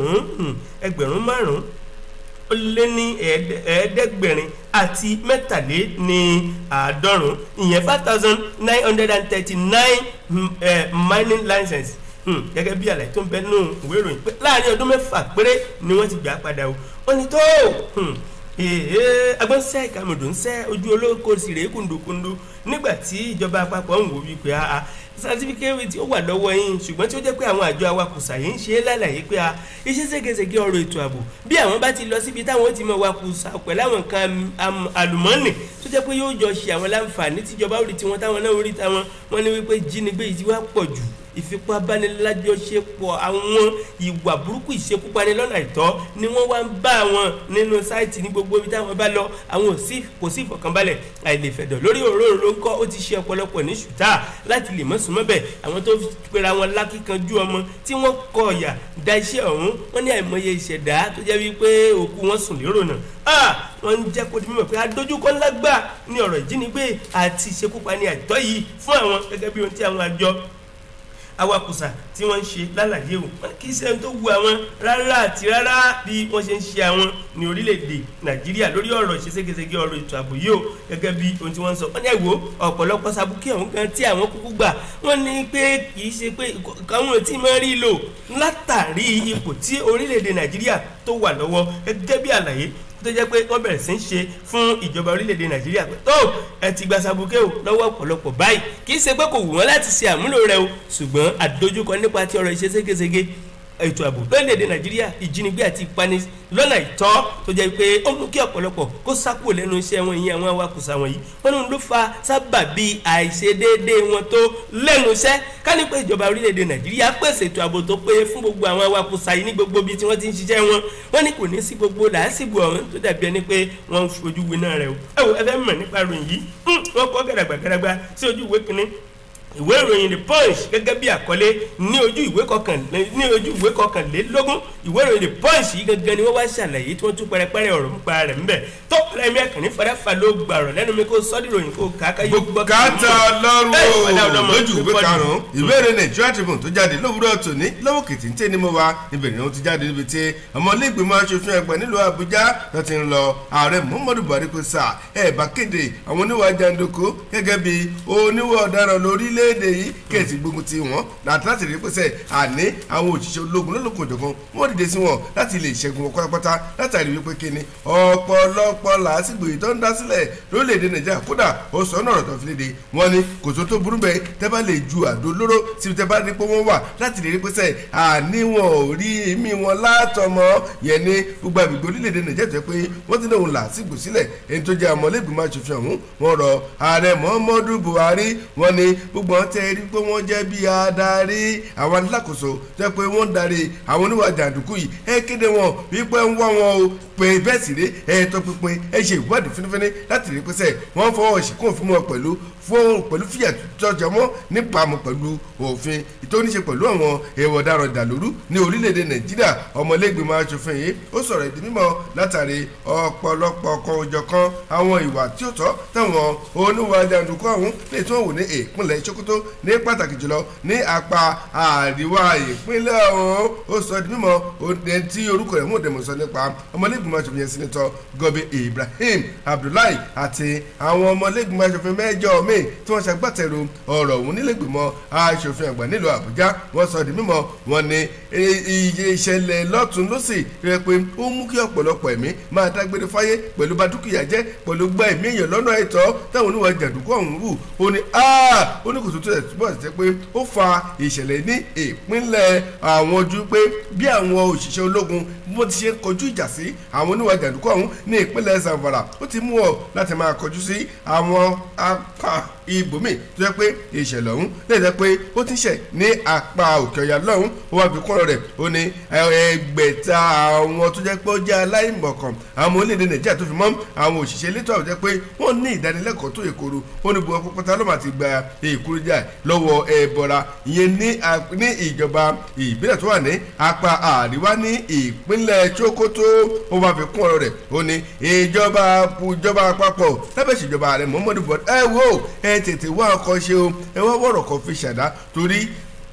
márùn-ún ó lé ní ẹ̀ẹ́dẹ́gbẹ̀rin àti mẹ́tàléníàádọ́rùn ìyẹn 5,939 mining license gẹ́gẹ́ bí àlàyé tó ń bẹ nínú ìwé ìròyìn pé láàrin ọdún 6 péré ni wọ́n ti gbà padà o wọ́n ní tó agbọ́nsẹ́ ìkàmùdù ń sẹ́ ojú olóko sì rèé kùndùkùndù nígbà tí ìjọba àpapọ̀ ń wò wípé sátífíkẹ́tì tí ó wà lọ́wọ́ yín ṣùgbọ́n tí ó jẹ́ pé àwọn àjọ awakùsà yìí ń ṣe é lálàyé pé iṣẹ́ ségesège ọ̀rọ̀ ètò ààbò bí àwọn bá ti lọ síbi táwọn ó ti mọ wakùsà pẹ̀lú àwọn nǹkan àlùmọ́ọ́nì tó jẹ́ pé yóò jọ ṣe àwọn láǹfààní tíjọba ó rí tiwọn táwọn náà ó rí táwọn wọ́n ní wípé jínigbé yìí ti wá pọ̀ jù ìfipábánilájọṣepọ̀ àwọn ìwà burúkú ìṣekúpani lọ́nà àìtọ́ ni wọ́n wá ń bá àwọn nínú sáìtì ní gbogbo ibi táwọn bá lọ àwọn kò sí ìfọ̀kànbalẹ̀ àìlèfẹ̀dọ̀ lórí òróǹro ńkọ́ ó ti ṣe ọ̀pọ̀lọpọ̀ ní ṣùtá láti lè mọ́ súnmọ́ bẹ̀ àwọn tó pera wọn lákìkanjú ọmọ tí wọ́n kọ ọ̀yà da iṣẹ́ ọ̀hún wọ́n ní àìmọye ìṣẹ̀dá tó jẹ́ wípé òkú wọn sùn lérò náà wọ́n ń jẹ́ kó di mímọ̀ pé adójúkọ ńlá gbà ní ọ̀rọ̀ ìjínigbé àti ìṣekúpani àìtọ́ yìí fún àwọn gẹ́gẹ́ bí ohun tí àwọn àjọ awakùsà tí wọ́n ń ṣe lálàyé o wọ́n kì í ṣe tó wu àwọn rárá àti rárá bí wọ́n ṣe ń ṣe àwọn ní orílẹ̀-èdè Nàìjíríà lórí ọ̀rọ̀ ìṣeségesège ọ̀rọ̀ ètò ààbò yìí o gẹ́gẹ́ bí ohun tí wọ́n ń sọ wọ́n ní ẹ̀wò ọ̀pọ̀lọpọ̀ sàbùkì ọ̀hún gan tí àwọn kúkú gbà wọ́n ní pé kì í ṣe pé káwọn tí máa rí lò látàrí ipò tí orílẹ̀-èdè Nàìjíríà tó wà lọ́wọ́ gẹ́gẹ́ bí àlàyé tó jẹ́ pé wọ́n bẹ̀rẹ̀ sí ń ṣe fún ìjọba orílẹ̀-èdè Nàìjíríà pé tó ẹ ti gba sabuké o lọ́wọ́ ọ̀pọ̀lọpọ̀ báyìí kì í ṣe pé kò wù wọ́n láti ṣe àmúlò rẹ̀ o ṣùgbọ́n àdójúkọ nípa ti ọ̀rọ̀ iṣẹ́ ségesège ètò ààbò lórílẹ̀‐èdè Nàìjíríà ìjínigbé àti ìpani lọ́nà ìtọ́ tó jẹ́ pé ó mú kí ọ̀pọ̀lọpọ̀ kó sákò lẹ́nu iṣẹ́ wọn ìyẹn àwọn awakùsà wọ̀nyí wọn ní ló fa sábàbí àìṣedéédéé wọn tó lẹ́nu iṣẹ́ ká ní pé ìjọba orílẹ̀‐èdè Nàìjíríà pèsè ètò ààbò tó péye fún gbogbo àwọn awakùsà yìí ní gbogbo ibi tí wọ́n ti ń ṣiṣẹ́ wọn ní kò ní sí gbogbo làásìgbò ọ̀hún tó dàbí ẹni pé wọ́n ń fojú winá rẹ̀ o ẹ fẹ́ mọ̀ nípa ròyìn yìí wọ́n kọ́ gàdàgbàgàdàgbà sí ojú ìwé kìíní ìwé ìròyìn The Punch gẹ́gẹ́ bí àkọlé ní ojú ìwé kọkànlélógún ìwé ìròyìn The Punch yìí gangan ni wọ́n wá ṣàlàyé tí wọ́n tún pẹrẹpẹrẹ ọ̀rọ̀ nípa rẹ̀ ńbẹ̀ tó lẹ́mí ẹ̀kànní fàdáfà ló gbàrọ̀ lẹ́nu mi kó sọ́dí ìròyìn kó kàákà yóò gbọ́. bùkátà ọlọ́run lójú ìwé karùn-ún ìwé ìròyìn Nigeria Tribune tó jáde lówùúrọ̀ tòní lọ́wọ́ kìtìntì ni mo wà níbẹ̀ ni wọ́n ti jáde níbi tí ọmọlẹ́gbẹ̀mọ aṣòfin ẹgbẹ́ nílùú Àbújá tó ti ń lọ ààrẹ Muhammadu Buhari pé sáà ẹ̀ bá kéde àwọn oníwà jàǹdùkú gẹ́gẹ́ bí oníwà ọ̀daràn lórílẹ̀‐èdè yìí kẹ̀sì gbógun ti wọn láti rí pèsè àní àwọn òṣìṣẹ́ ológun lọ́lọ́kùn ìjọ̀kan wọ́n dìde sí wọn láti lè ṣẹ́gun wọn pátápátá látàrí wípé kíni ọ̀pọ̀lọpọ̀ làásìgbò yìí tó ń dá sílẹ̀ lórílẹ̀‐èdè Nàìjíríà kódà ó sọ ọ̀nà ọ̀rọ̀ tó fi léde wọn ni kò tó burú bẹ́ẹ̀ tẹ́ bá lè ju àdó olóró síbi tẹ́ bá rí pé wọ́n wà láti lè rí pèsè àní wọn ò rí èmi wọn látọmọ yẹn ní gbogbo àgbègbè orílẹ̀‐èdè Nàìjíríà tó pé wọ́n ti lóun làásìgbò sílẹ̀ èyí tó jẹ́ ọmọlẹ́gbẹ̀mọ aṣòfin ọ̀hún wọ́n rọ ààrẹ Muhammadu Buhari wọ́n ní gbogbo wọn tẹ́ rí pé wọ́n jẹ́ bí adarí àwọn alákòóso jẹ́ pé wọ́n ń darí àwọn oníwà jàǹdùkú yìí ẹ kéde wọn wípé ń wá wọn o pé bẹ́ẹ̀ sì rí ẹ tọpinpin ẹ ṣe ìwádìí fínífíní láti rí pẹ́sẹ̀ wọ́n fọwọ́ ṣìkún òfin wọn pẹ̀lú fíyà tọ́jọ́ mọ́ nípamọ́ pẹ̀lú òfin tó ní ṣe pẹ̀lú àwọn èèwọ̀ ọ̀daràn ìdàlóru ní orílẹ̀-èdè Nàìjíríà ọmọlẹ́gbẹ̀mọ aṣòfin yìí ó sọ̀rọ̀ ìdí mímọ́ látàrí ọ̀pọ̀lọpọ̀ ọkọ̀ òjọ̀kan àwọn ìwà tí ó tọ́ táwọn oníwà jàǹdùkú ọ̀hún lè tún wò ní ìpínlẹ̀ Sokoto ní pàtàkì jùlọ ní apá àríwá ìpínlẹ̀ ọ̀hún ó sọ ìdí mímọ́ òde tí orúkọ rẹ̀ mú òde mọ̀ sọ nípa ọmọlẹ́gbẹ̀mọ aṣòfin yẹn sínítọ̀ Gobe Ibrahim Abdullahi àti àwọn ọmọlẹ́gbẹ̀mọ aṣòfin mẹ́jọ míì tí wọ́n ṣàgbàtẹ̀rù ọ̀rọ̀ òun nílẹ̀gbẹ̀mọ aṣòfin àgbà nílùú Àbújá wọ́n sọ di mímọ̀ wọn ní ìṣẹ̀lẹ̀ lọ́tún lọ́sì rẹ̀ pé ó mú kí ọ̀pọ̀lọpọ̀ ẹ̀mí máa dágbére fáyé pẹ̀lú bá dúkìá jẹ́ pẹ̀lú gba ẹ̀mí èèyàn lọ́nà àìtọ́ táwọn oníwà jàǹdùkú ọ̀hún wù ó ní ó ní kò tó tẹ̀ túbọ̀ ṣe pé ó fa ìṣẹ̀lẹ̀ ní ìpínlẹ̀ àwọn ojú pé bí àwọn òṣìṣẹ́ ológun bí wọ́n ti ṣe kọjú ìjà sí àwọn oníwà jàǹdùkú ọ̀hún ní ìpínlẹ̀ Zamfara ó ti mú ọ láti máa kọjú sí àwọn apá ibòmí tó jẹ́ pé ìṣẹ̀lẹ̀ ọ̀hún lè jẹ́ pé ó ti ṣẹ̀ ní apá òkè ọ̀yà lọ́hún ó wá fi kún ọ̀rọ̀ rẹ̀ ó ní ẹgbẹ̀ta àwọn tó jẹ́ pé ó jẹ́ aláìmọ̀kàn àwọn orílẹ̀-èdè Nàìjíríà tó fi mọ́ àwọn òṣìṣẹ́ elétò àwùjọ jẹ́ pé wọ́n ní ìdánilẹ́kọ̀ọ́ tó èkoro ó ní gbogbo pátá ló máa ti gba ìkúrújà lọ́wọ́ ẹ̀bọ̀ra ìyẹn ní ìjọba ìbílẹ̀ tó wà ní apá àríwá ní ìpínlẹ̀ Sokoto ó wá fi kún ọ̀rọ̀ rẹ̀ ó ní ìjọba àpapọ̀ lábẹ́ ìṣèjọba ààrẹ Muhammadu Buhari ẹ wo ẹ tètè wá ọkọ̀ ṣe o ẹ wá wọ̀rọ̀ kan fi ṣàdá torí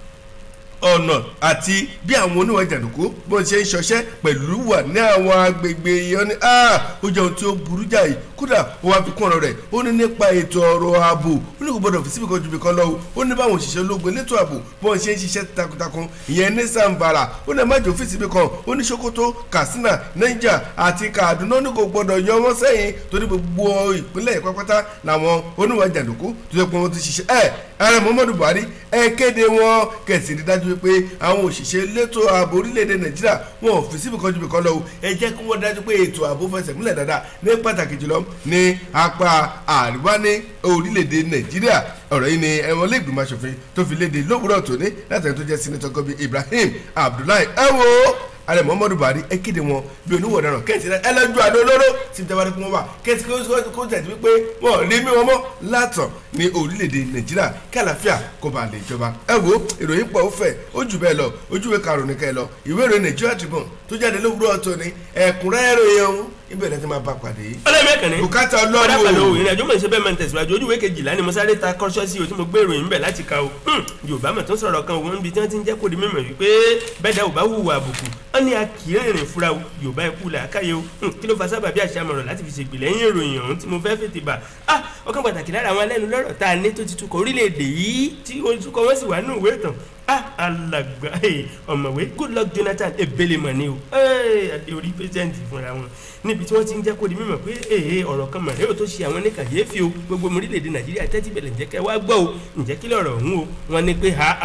ọ̀nà àti bí àwọn oníwà jàǹdùkú bó ṣe ń ṣọṣẹ́ pẹ̀lú wà ní àwọn agbègbè yẹn ni ó jẹ́ ohun tí ó burú jáì kódà ó wá fi kún ọ̀rọ̀ rẹ̀ ó ní nípa ètò ọ̀rọ̀ ààbò ó ní kò gbọ́dọ̀ fi síbi kan ju ibi kan lọ ó ní báwọn òṣìṣẹ́ ológun elétò ààbò bó ṣe ń ṣiṣẹ́ takuntakun ìyẹn ní Zamfara ó ní májò fi síbi kan ó ní Sokoto Katsina Niger àti Kaduna ó ní kò gbọ́dọ̀ yọ wọ́n sẹ́yìn torí gbogbo ìpínlẹ̀ ìpápátá làwọn oníwà jàǹdùkú tó yẹ pé wọ́n ti ṣiṣẹ́ ààrẹ Muhammadu Buhari ẹ kéde wọn kẹsì rí dájú pé àwọn òṣìṣẹ́ elétò ààbò orílẹ̀-èdè Nàìjíríà wọn ò fi síbi kan ju ibi kan lọ ẹ jẹ́ kí wọ́n dájú pé ètò ààbò fẹsẹ̀ múlẹ̀ dáadáa ní pàtàkì jùlọ ní apá àríwá ní orílẹ̀-èdè Nàìjíríà ọ̀rọ̀ yìí ni ẹ̀wọ̀n lẹ́gbẹ̀mọ aṣòfin tó fi léde lówùúrọ̀ tòní látàrí tó jẹ́ sínátọ̀ Gobe Ibrahim Abdullahi ẹ wo ààrẹ Muhammadu Buhari ẹ kéde wọn bí oníwọ̀ ọ̀daràn kẹ́ǹtì rẹ ẹlẹ́jọ́ àdó olóró tí ìjọba rẹ kún wọn wà kẹ́ǹtì kó tẹ̀sí wípé wọn rí mi wọn mọ́ látàn ní orílẹ̀-èdè Nàìjíríà kí àlàáfíà kó bá lè jọba ẹ wo ìròyìn pọ̀ ó fẹ̀ ó jù bẹ́ẹ̀ lọ ojúwe karùn-ún kẹ́ lọ ìwé ìròyìn Nigeria Tribune tó jáde lówùúrọ̀ tòní ẹ̀kúnrẹ́rẹ́ ìròyìn ọ̀hún ibẹ̀ lẹ́tí máa bá pàdé. ọlọ́mẹ́kànnì bùkátà ọlọ́run ọ̀dàpàlọ́ ìrìn àjò mọ̀ ìṣe bẹ́ẹ̀ máa ń tẹ̀síwájú ojúwe kejìlá ni mo sáré ta kọ́ṣọ́ sí o tí mo gbé ìròyìn bẹ̀ láti ka o. Yorùbá mọ̀ tó ń sọ̀rọ̀ kan òun níbi tí wọ́n ti ń jẹ́ kó di mímọ̀ wípé bẹ́ẹ̀dá ò bá hùwà àbùkù wọ́n ní a kì í rìnrìn fúra o Yorùbá ẹ̀kú là á káyé o kí ló fa sábà bí àṣàmọ̀rọ̀ láti fi ṣègbè lẹ́yìn ìròyìn ọ̀hún tí mo fẹ́ fètè bà. ọ̀kan pàtàkì lára àwọn alẹ́nu lọ́rọ̀ tá a ní tó ti tukọ̀ orílẹ̀-èdè yìí tí olùtukọ̀ wọn sì wà nínú ìwé ìtàn alàgbà ọ̀mọ̀wé Goodluck Jonathan ebelema ni o adé orí pẹ́sẹ́ǹtì fúnra wọn níbi tí wọ́n ti ń jẹ́ kó di mímọ̀ pé ọ̀rọ̀ kan mọ̀rẹ́ ò tó ṣe àwọn ní kàyéfì o gbogbo orílẹ̀-èdè Nàìjíríà tẹ́tí bẹ̀lẹ̀ ǹjẹ́ kẹ́ wá gbọ́ o ǹjẹ́ kí lọ́rọ̀ ọ̀hún o wọ́n ní pé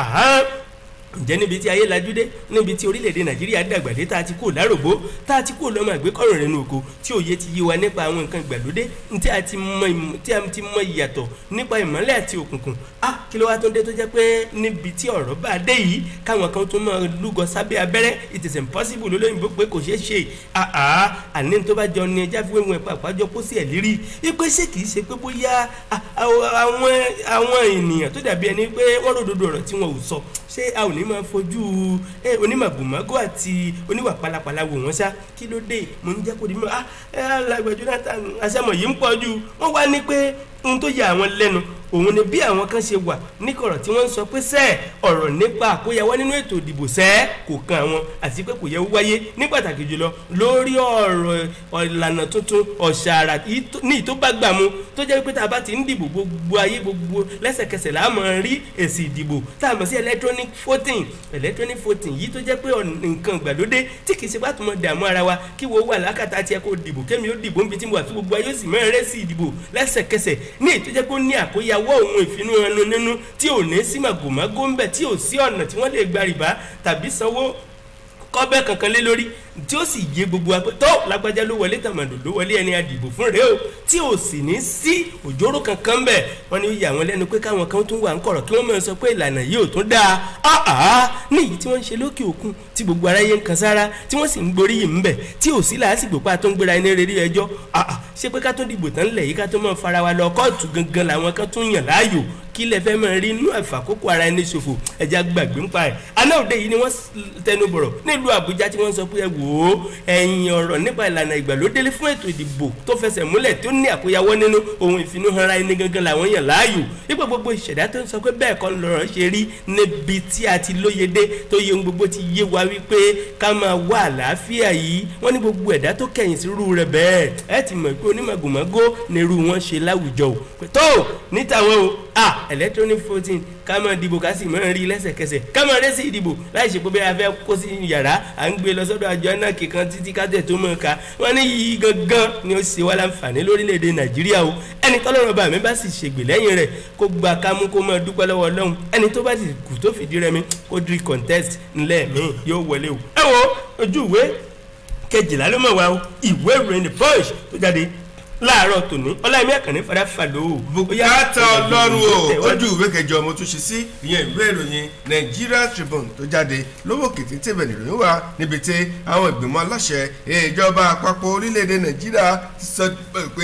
ǹjẹ́ níbi tí ayé lajú dé níbi tí orílẹ̀-èdè Nàìjíríà dàgbà dé tá a ti kó lárògbó tá a ti kó lọ́mọ àgbékọ̀rọ̀ rẹ̀ nù oko tí òye ti yé wa nípa àwọn nǹkan ìgbàlódé tí a ti mọ ìyàtọ̀ nípa ìmọ́lẹ̀ àti òkùnkùn kí ló wá tó dé tó jẹ́ pé níbi tí ọ̀rọ̀ bá dé yìí káwọn kan tó máa lúgọ sábẹ́ abẹ́rẹ́ it is impossible lólóyìnbó pé kò ṣeé ṣe àní tó bá jọ ní ẹja fún ìwọ̀n ìpàpájọ kó sí ẹ̀ lérí ipe ṣé kìí ṣe pé bóyá àwọn ènìyàn tó dàbí ẹni pé wọ́n ròdodo ọ̀rọ̀ tí wọn ò sọ ṣé a ò ní máa fojú onímàgòmágó àti oníwà pálapàla wò wọ́n ṣá kí ló dé mo ń jẹ́ kó di mọ́ alàgbà Jonathan àṣàmọ̀ yìí ń pọ̀ jù wọ́n wá ní pé ohun tó yà àwọn lẹ́nu òun ni bí àwọn kan ṣe wà níkọ̀rọ̀ tí wọ́n ń sọ pé ọ̀rọ̀ nípa àkóyawọ́ nínú ètò ìdìbò kò kan àwọn àti pé kò yẹ wáyé ní pàtàkì jùlọ lórí ọ̀rọ̀ ìlànà tuntun ọ̀ṣàrà ní ìtó bá gbà mu tó jẹ́ pé tá a bá ti ń dìbò gbogbo ayé gbogbo lẹ́sẹ̀kẹsẹ̀ là á mọ̀ rí èsì ìdìbò tá a mọ̀ sí electronic voting yìí tó jẹ́ pé nǹkan ìgbàlódé tí kì í ṣe bá tún mọ̀ dààmú ara wa kí wo wà lákàtà tiẹ̀ kó dìbò kémi ó dìbò níbi tí mo wà tí gbogbo ayé ó sì mọ̀ rẹ́ sí ìdìbò lẹ́sẹ̀kẹsẹ̀ ní ètò jẹ́ pé ó ní àkóyawọ́ ohun ìfinú ẹnu nínú tí ò ní sí màgòmágó ń bẹ̀ tí ò sí ọ̀nà tí wọ́n lè gba rìbá tàbí sanwó kọ́bẹ́ kankan lé lórí tí ó sì yé gbogbo apẹ́ tó lágbájá ló wọlé tàmàdò ló wọlé ẹni àdìbò fún rèé o tí ò sì ní sí òjòrò kankan bẹ̀ wọ́n ní ó yà wọ́n lẹ́nu pé káwọn kan tún wà ń kọ̀rọ̀ kí wọ́n máa sọ pé ìlànà yìí ò tún dáa ní èyí tí wọ́n ń ṣe lókè òkun tí gbogbo aráyé ń kan sára tí wọ́n sì ń gboríyìn ń bẹ̀ tí ò sí làásìgbò pa tó ń gbéra ẹni rere ẹjọ́ ṣé pé ká tó dìbò tán lẹ̀ yìí ká tó máa fara wa lọ kóòtù gangan làwọn kan tún yàn láàyò kí lẹ fẹ́ máa rí inú àfàkókò ara ẹni ṣòfò ẹja gbàgbé ń pa ẹ̀ aná òde yìí ni wọ́n tẹnu bọ̀rọ̀ nílùú Àbújá tí wọ́n sọ pé wò ó ẹ̀yìn ọ̀rọ̀ nípa ìlànà ìgbàlódé fún ètò ìdìbò tó fẹsẹ̀ múlẹ̀ tó ní àkóyawọ́ nínú ohun ìfinúhanra ẹni gangan làwọn yàn láàyò ipò gbogbo ìṣẹ̀dá tó ń sọ pé bẹ́ẹ̀ kọ́ lọ́rọ̀ ṣe rí níbi tí a ti lóye dé tó yẹ ohun gbogbo ti yé wa wípé ká máa wá àlàáfíà yìí wọ́n ní gbogbo ẹ̀dá tó kẹ̀yìn sí irú rẹ̀ bẹ́ẹ̀ ẹ ti mọ̀ pé onímàgòmágó ni irú wọn ṣe láwùjọ o tó níta wọn o electronic voting ká máa dìbò ká sì máa rí lẹ́sẹ̀kẹsẹ̀ ká máa rẹ́ sí ìdìbò láì ṣe pé bí a fẹ́ kó sí yàrá à ń gbé lọ sọ́dọ̀ àjọ náà kíkan títí ká tẹ̀ tó mọ̀ ká wọ́n ní yìí gangan ni ó ṣe wá láǹfààní lórílẹ̀‐èdè Nàìjíríà o ẹni tọ́lọ́rọ̀ bá mi bá sì ṣègbè lẹ́yìn rẹ̀ kó gba kámú kó máa dúpẹ́ lọ́wọ́ Ọlọ́run ẹni tó bá sì kù tó fìdí rẹmi kó drí contest ńlẹ̀ mi yóò wọlé o ẹ wo ojú ìwé kejìlá ló mọ̀ wá o ìwé ìròyìn The Punch tó jáde láàárọ̀ tòní ọláyẹmí àkànní fara fàlọ́ bùkátà ọlọ́run o ojú ìwé kẹjọ mo tún ṣe sí ìyẹn ìwé ìròyìn Nigeria Tribune tó jáde lówó kìtì tẹ̀bẹ̀ nìròyìn wá níbi tí àwọn ìgbìmọ̀ aláṣẹ ìjọba àpapọ̀ orílẹ̀-èdè Nàìjíríà ti sọ pé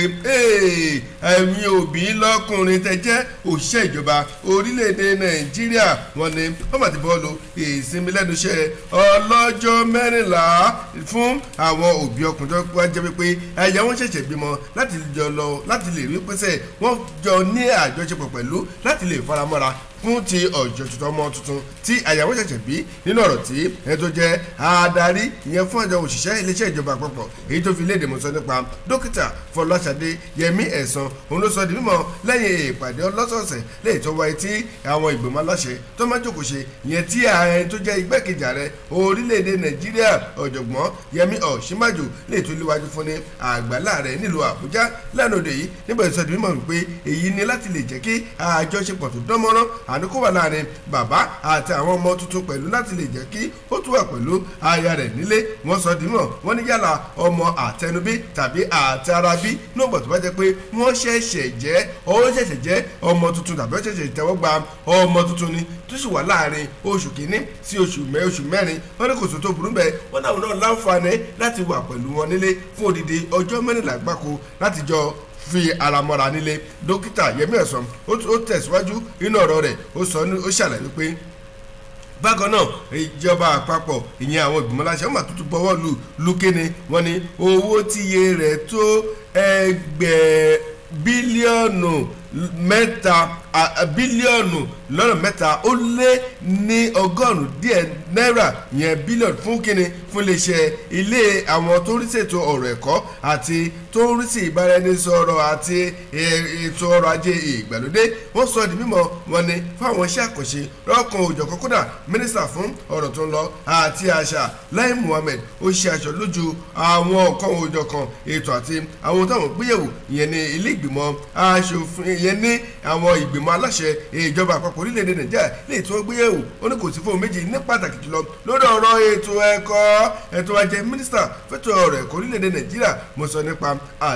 ẹ̀yin òbí lọ́kùnrin tẹ́ jẹ́ òṣìṣẹ́ ìjọba orílẹ̀-èdè Nàìjíríà wọn ni wọ́n bá ti bọ́ọ̀lù ìsinmi lẹ́nu iṣẹ́ ọlọ́jọ́ 14 fún àwọn òbí ọkùnrin tó wá jẹ́ pé ẹ̀yà wọn ṣẹ̀ṣẹ̀ bímọ láti lè rí pẹ́sẹ̀ wọ́n jọ ní àjọṣepọ̀ pẹ̀lú láti lè faramọ́ra fún ti ọjọ́ tuntun ọmọ tuntun tí àyàwó ṣẹ̀ṣẹ̀ bí nínú ọ̀rọ̀ tí ẹni tó jẹ́ adarí ìyẹn fún àjọ òṣìṣẹ́ iléeṣẹ́ ìjọba àpapọ̀ èyí tó fi léde mọ̀sán nípa dókítà Fọláṣadé Yẹmí Ẹ̀sán òun ló sọ di mímọ̀ lẹ́yìn ìpàdé ọlọ́sọ̀ọ̀sẹ̀ lẹ́yìn tó wáyé tí àwọn ìgbìmọ̀ aláṣẹ tó máa jókòó ṣe ìyẹn tí ààrẹ tó jẹ́ igbákejì ààrẹ orílẹ̀-èdè Nàìjíríà ọ̀jọ̀gbọ́n Yẹmí Ọ̀ṣínbàjò lè tó léwájú fún ní àgbàlá rẹ̀ nílùú Àbújá lánàá òde yìí nígbà tó sọ di mímọ̀ wípé èyí ni láti lè jẹ́ kí àjọṣepọ̀ tó dán mọ́rán àníkó wà láàrin bàbá àti àwọn ọmọ tuntun pẹ̀lú láti lè jẹ́ kí ó tún wà pẹ̀lú aya rẹ̀ nílé wọ́n sọ dìímọ̀ wọ́n ní yálà ọmọ àtẹnubí tàbí àtàràbí nígbà tó bá jẹ́ pé wọ́n ṣẹ̀ṣẹ̀ jẹ́ ọmọ tuntun tàbí wọ́n ṣẹ̀ṣẹ̀ tẹ́wọ́ gba ọmọ tuntun ni tó sì wà láàrin oṣù kìíní sí oṣù mẹ́rin wọ́n ní kò sọ tó burú bẹ́ẹ̀ wọ́n náà láǹfààní láti wà pẹ̀lú wọn nílé fún odidi ọjọ́ 14 gbáko láti jọ fi ara mọ́ra nílé dókítà Yẹmí Ẹ̀sán ó tẹ̀síwájú inú ọ̀rọ̀ rẹ̀ ó ṣàlàyé pé bákan náà ìjọba àpapọ̀ ìyẹn àwọn ìgbìmọ̀ aláṣẹ wọn máa tuntun bọ́wọ́ lu kéne wọn ni owó tíye rẹ̀ tó ẹgbẹ̀ẹ́ bílíọ̀nù bílíọ̀nù lọ́nà mẹ́ta ó lé ní ọgọ́rùn-ún díẹ̀ náírà yẹn bílíọ̀nù fún kíni fún iléeṣẹ́ ilé àwọn tó ń rí ṣètò ọ̀rọ̀ ẹ̀kọ́ àti tó ń rí sí ìbáraẹnisọ̀rọ̀ àti ètò ọrọ̀ ajé ìgbàlódé. wọ́n sọ di mímọ̀ wọn ni fáwọn iṣẹ́ àkànṣe lọ́kàn òjọ̀kan kódà mínísítà fún ọ̀rọ̀ tó ń lọ àti àṣà Lai Muhammed ó ṣe aṣọ lójú àwọn nǹkan òjọ̀kan ètò àti àwọn táwọn gbéyẹ̀wò ìyẹn ní ilé ìgbìmọ̀ aṣòfin ìyẹn ní àwọn ìgbìmọ̀ aláṣẹ ìjọba àpapọ̀ orílẹ̀-èdè Nàìjíríà lè tó gbéyẹ̀wò ó ní kò sí fóun méjì ní pàtàkì jùlọ lórí ọ̀rọ̀ ètò ẹ̀kọ́ ètò ajé mínísítà fẹ́tọ̀ ọ̀rọ̀ ẹ̀kọ́ orílẹ̀-èdè Nàìjíríà mo sọ nípa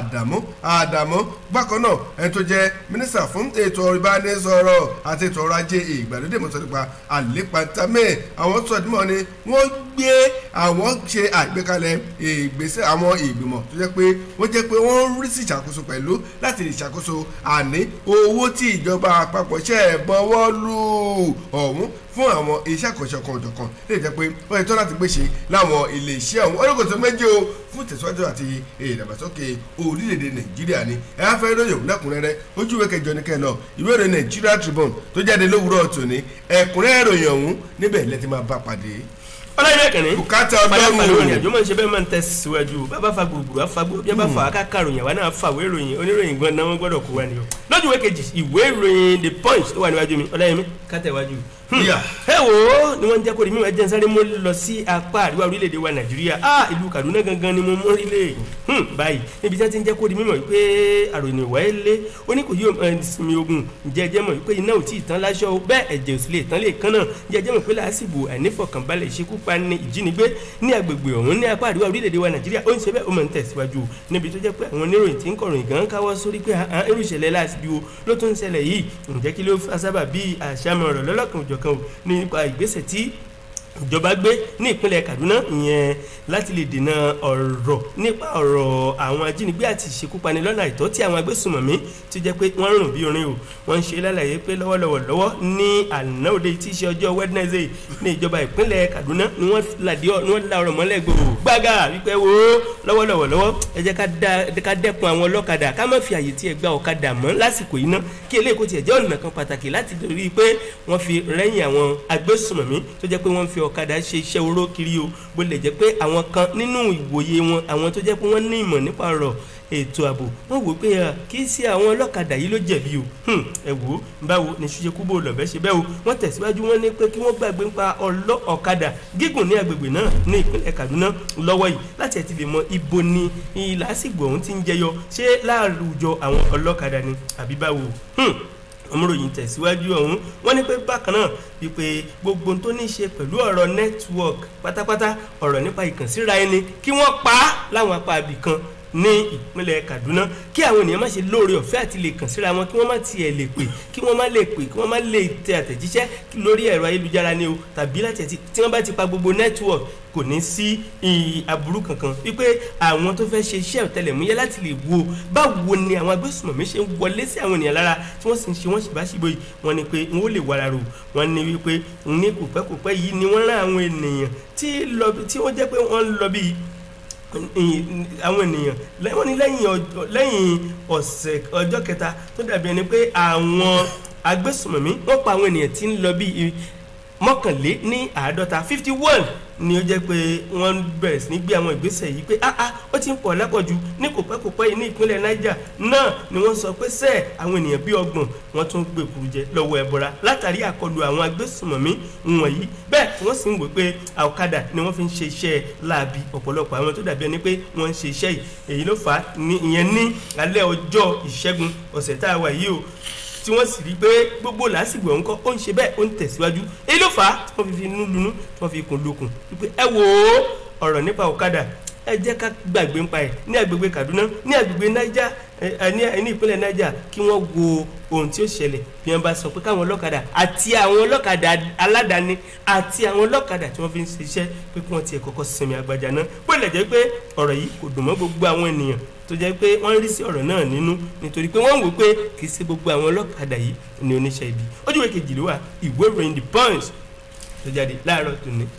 Àdàmú bákan náà ẹni tó jẹ́ mínísítà fún ètò ìbánisọ̀rọ̀ àti ètò ọrọ̀ ajé ìgbàlódé mo sọ nípa Àlépàtàmẹ́ àwọn tó ọdún mọ́ ni wọ́n gbé àwọn ṣe àgbékalẹ̀ ìgbésẹ̀ àwọn ìgbìmọ̀ tó jẹ́ pé wọ́n rí sí ìṣàkóso pẹ̀lú láti ìṣàkóso àní owó tí ìjọba àpapọ̀ ṣe bọ́wọ́ lù ọ̀hún fún àwọn iṣẹ́ àkànṣe kan ọ̀jọ̀kan lè jẹ́ pé wọ́n ti tọ́ láti gbéṣe láwọn ilé iṣẹ́ ọ̀hún ọlọ́kọ̀tò méjì o fún ìtẹ̀síwájú àti ìdàgbàsókè orílẹ̀-èdè Nàìjíríà ni ẹ á fẹ́ lóyún lẹ́kùnrẹ́rẹ́ ojú ìwé kẹjọ ní kẹ́ẹ̀ náà ìwé ìròyìn Nigeria Tribune tó jáde lówùúrọ̀ tòní ẹ̀kúnrẹ́rẹ́ ìròyìn ọ̀hún níbẹ̀ lẹ́tí máa bá pàdé. ọlọ́yin kìnní bùkátà ọlọ́run ọlọ́run àjọ máa ń ṣe bẹ́ẹ̀ máa ń tẹ̀síwájú bàbá fa gbùgbùrù àfagbó bí a bá fà á káka ròyìn àwa náà fàwé ìròyìn oníròyìn gan náà wọ́n gbọ́dọ̀ kó wa ni o lójú ìwé kejì ìwé ìròyìn The Punch tó wà níwájú mi ọlọ́yin mi kátà iwájú. ẹ wo ni wọ́n ń jẹ́ kó di mímọ́ ẹjẹ́ sáré mo lọ sí apá àríwá orílẹ̀-èdè wa Nàìjíríà ìlú Kaduna gangan ni mo mú orílẹ̀ báyìí níbi tí wọ́n ti ń jẹ́ kó di mímọ́ wípé àròyìn ìwà ẹ̀ lé ó ní kò yí ìsinmi ogun jẹ́jẹ́ mọ̀ wípé iná ò tí ì tán láṣọ bẹ́ẹ̀ ẹ̀jẹ̀ ò sì lè tán lè kán náà jẹ́jẹ́ mọ̀ pé lásìkò àìnífọ̀kànbalẹ̀ ìṣekúpani ìjínigbé ní agbègbè ọ̀hún ní apá àríwá orílẹ̀-èdè wa Nàìjíríà ó ń ṣe bẹ́ẹ̀ ó máa ń tẹ̀síwájú níbi tó jẹ́ pé àwọn oníròyìn tí ń kọ̀ròyìn gan káwọ́ sórí pé irú ìṣẹ̀lẹ̀ láàbí wo ló tún ń ṣẹlẹ̀ yìí ǹjẹ́ kí ló fa sábà bí àṣàmọ̀ ọ̀rọ̀ lọ́lọ́kan òjọ̀kan ò nípa ìgbésẹ̀ tí ìjọba gbé ní ìpínlẹ̀ Kaduna ìyẹn láti lè dènà ọ̀rọ̀ nípa ọ̀rọ̀ àwọn ajínigbé àti ìṣekúpani lọ́nà àìtọ́ tí àwọn agbésùnmọ̀mí ti jẹ́ pé wọ́n rùn bí orin o wọ́n ń ṣe lálàyé pé lọ́wọ́ ní àná òde tí í ṣe ọjọ́ Wednesday ní ìjọba ìpínlẹ̀ Kaduna ni wọ́n la ọ̀rọ̀ mọ́lẹ̀ gbòòrò gbága wípé wo lọ́wọ́ ẹ jẹ́ ká dẹ́kun àwọn ọlọ́kadà ká má fi àyè tí ẹ gba ọ̀kadà mọ́ lásìkò yìí ná kí eléyìí kò tiẹ̀ jẹ́ ọ̀nà kan pàtàkì láti rí i pé wọ́n fi rẹ́yìn àwọn agbésùnmọ̀mí tó jẹ́ pé wọ́n fi ọ̀kadà ṣe iṣẹ́ oró kiri o bó lè jẹ́ pé àwọn kan nínú ìwòye wọn àwọn tó jẹ́ pé wọ́n ní ìmọ̀ nípa ọ̀rọ̀ ètò ààbò wọ́n wò pé kì í ṣe àwọn ọlọ́kadà yìí ló jẹ̀bi o ẹ wò ó báwo ni ṣíṣe kúbò lọ́bẹ̀ ṣe bẹ́ẹ̀ o wọ́n tẹ̀síwájú wọn ní pé kí wọ́n gbàgbé nípa ọ̀kadà gígùn ní agbègbè náà ní ìpínlẹ̀ Kaduna lọ́wọ́ yìí láti ẹ̀ ti lè mọ ibo ni ìlàsìgbò ọ̀hún ti ń jẹyọ ṣé láàrújọ àwọn ọlọ́kadà ni àbí báwo ọmọròyìn tẹ̀síwájú ọ̀hún wọ́n ní pé bákan náà wípé gbogbo tó ní í ṣe pẹ̀lú ọ̀rọ̀ network pátápátá ọ̀rọ̀ nípa ìkànsíra ẹni kí wọ́n pa á láwọn apá ibì kan ní ìpínlẹ̀ Kaduna kí àwọn ènìyàn má ṣe lóore ọ̀fẹ́ àti lè kàn síra wọn kí wọ́n má tiẹ̀ lè pè kí wọ́n má lè tẹ àtẹ̀jíṣẹ́ lórí ẹ̀rọ ayélujára ni o tàbí láti ẹ̀ tí wọ́n bá ti pa gbogbo network kò ní sí aburú kankan wípé àwọn tó fẹ́ ṣe iṣẹ́ ọ̀tẹlẹ̀múyẹ́ láti lè wo báwo ni àwọn agbésùnmọ̀mí ṣe ń wọlé sí àwọn ènìyàn lára tí wọ́n sì ń ṣe wọ́n ṣìbáṣìbò yìí wọ́n ní pé wọ́n lè wàrà rò wọ́n ní wípé ní kòpẹ́kòpẹ́ yìí ni wọ́n rán àwọn ènìyàn tí wọ́n jẹ́ pé wọ́n ń lọ bíi àwọn ènìyàn wọ́n ní lẹ́yìn ọjọ́ kẹta tó dàbí ẹni pé àwọn agbésùnmọ̀mí wọ́n pa àwọn ènìyàn tí ń lọ bíi 51 ni ó jẹ́ pé wọ́n bẹ̀rẹ̀ sí ní gbé àwọn ìgbésẹ̀ yìí pé ó ti ń pọ̀ lápọ̀jù ní kòpẹ́kòpẹ́ yìí ní ìpínlẹ̀ Niger náà ni wọ́n sọ pé àwọn ènìyàn bíi 30 wọ́n tún gbé kuru jẹ lọ́wọ́ ẹ̀bọra látàrí àkọlù àwọn agbésùnmọ̀mí wọ̀nyí bẹ́ẹ̀ wọ́n sì ń wò pé ọ̀kadà ni wọ́n fi ń ṣe iṣẹ́ láabi ọ̀pọ̀lọpọ̀ àwọn tó dàbí ẹni pé wọ́n ń ṣe iṣẹ́ yìí èyí ló fà á ìyẹn ní alẹ́ ọjọ́ ìṣẹ́gun ọ̀sẹ̀ tá a wà yìí o tí wọ́n sì rí pé gbogbo làásìgbò ọ̀hún ó ń ṣe bẹ́ẹ̀ ó ń tẹ̀síwájú èyí ló fà á tí wọ́n fi inú lunú tí wọ́n fi kùn lókun wípé ẹ wò ó ọ̀rọ̀ nípa ọ̀kadà ẹ jẹ́ ká gbàgbé ń pa ẹ̀ ní agbègbè Kaduna ní agbègbè Niger ní ìpínlẹ̀ Niger kí wọ́n wo ohun tí ó ṣẹlẹ̀ bí wọ́n bá sọ pé káwọn ọlọ́kadà àti àwọn ọlọ́kadà aládàáni àti àwọn ọlọ́kadà tí wọ́n fi ń ṣiṣẹ́ pé kí wọ́n tiẹ̀ kọ́kọ́ sinmi àgbàjà náà bó lè jẹ́ pé ọ̀rọ̀ yìí kò dùn mọ́ gbogbo àwọn ènìyàn tó jẹ́ pé wọ́n rí sí ọ̀rọ̀ náà nínú nítorí pé wọ́n wò pé kì í ṣe gbogbo àwọn ọlọ́kadà yìí ni oníṣẹ́ ibi ojúwe kejì ló wà ìwé ìròyìn The Punch tó jáde láàárọ̀ tòní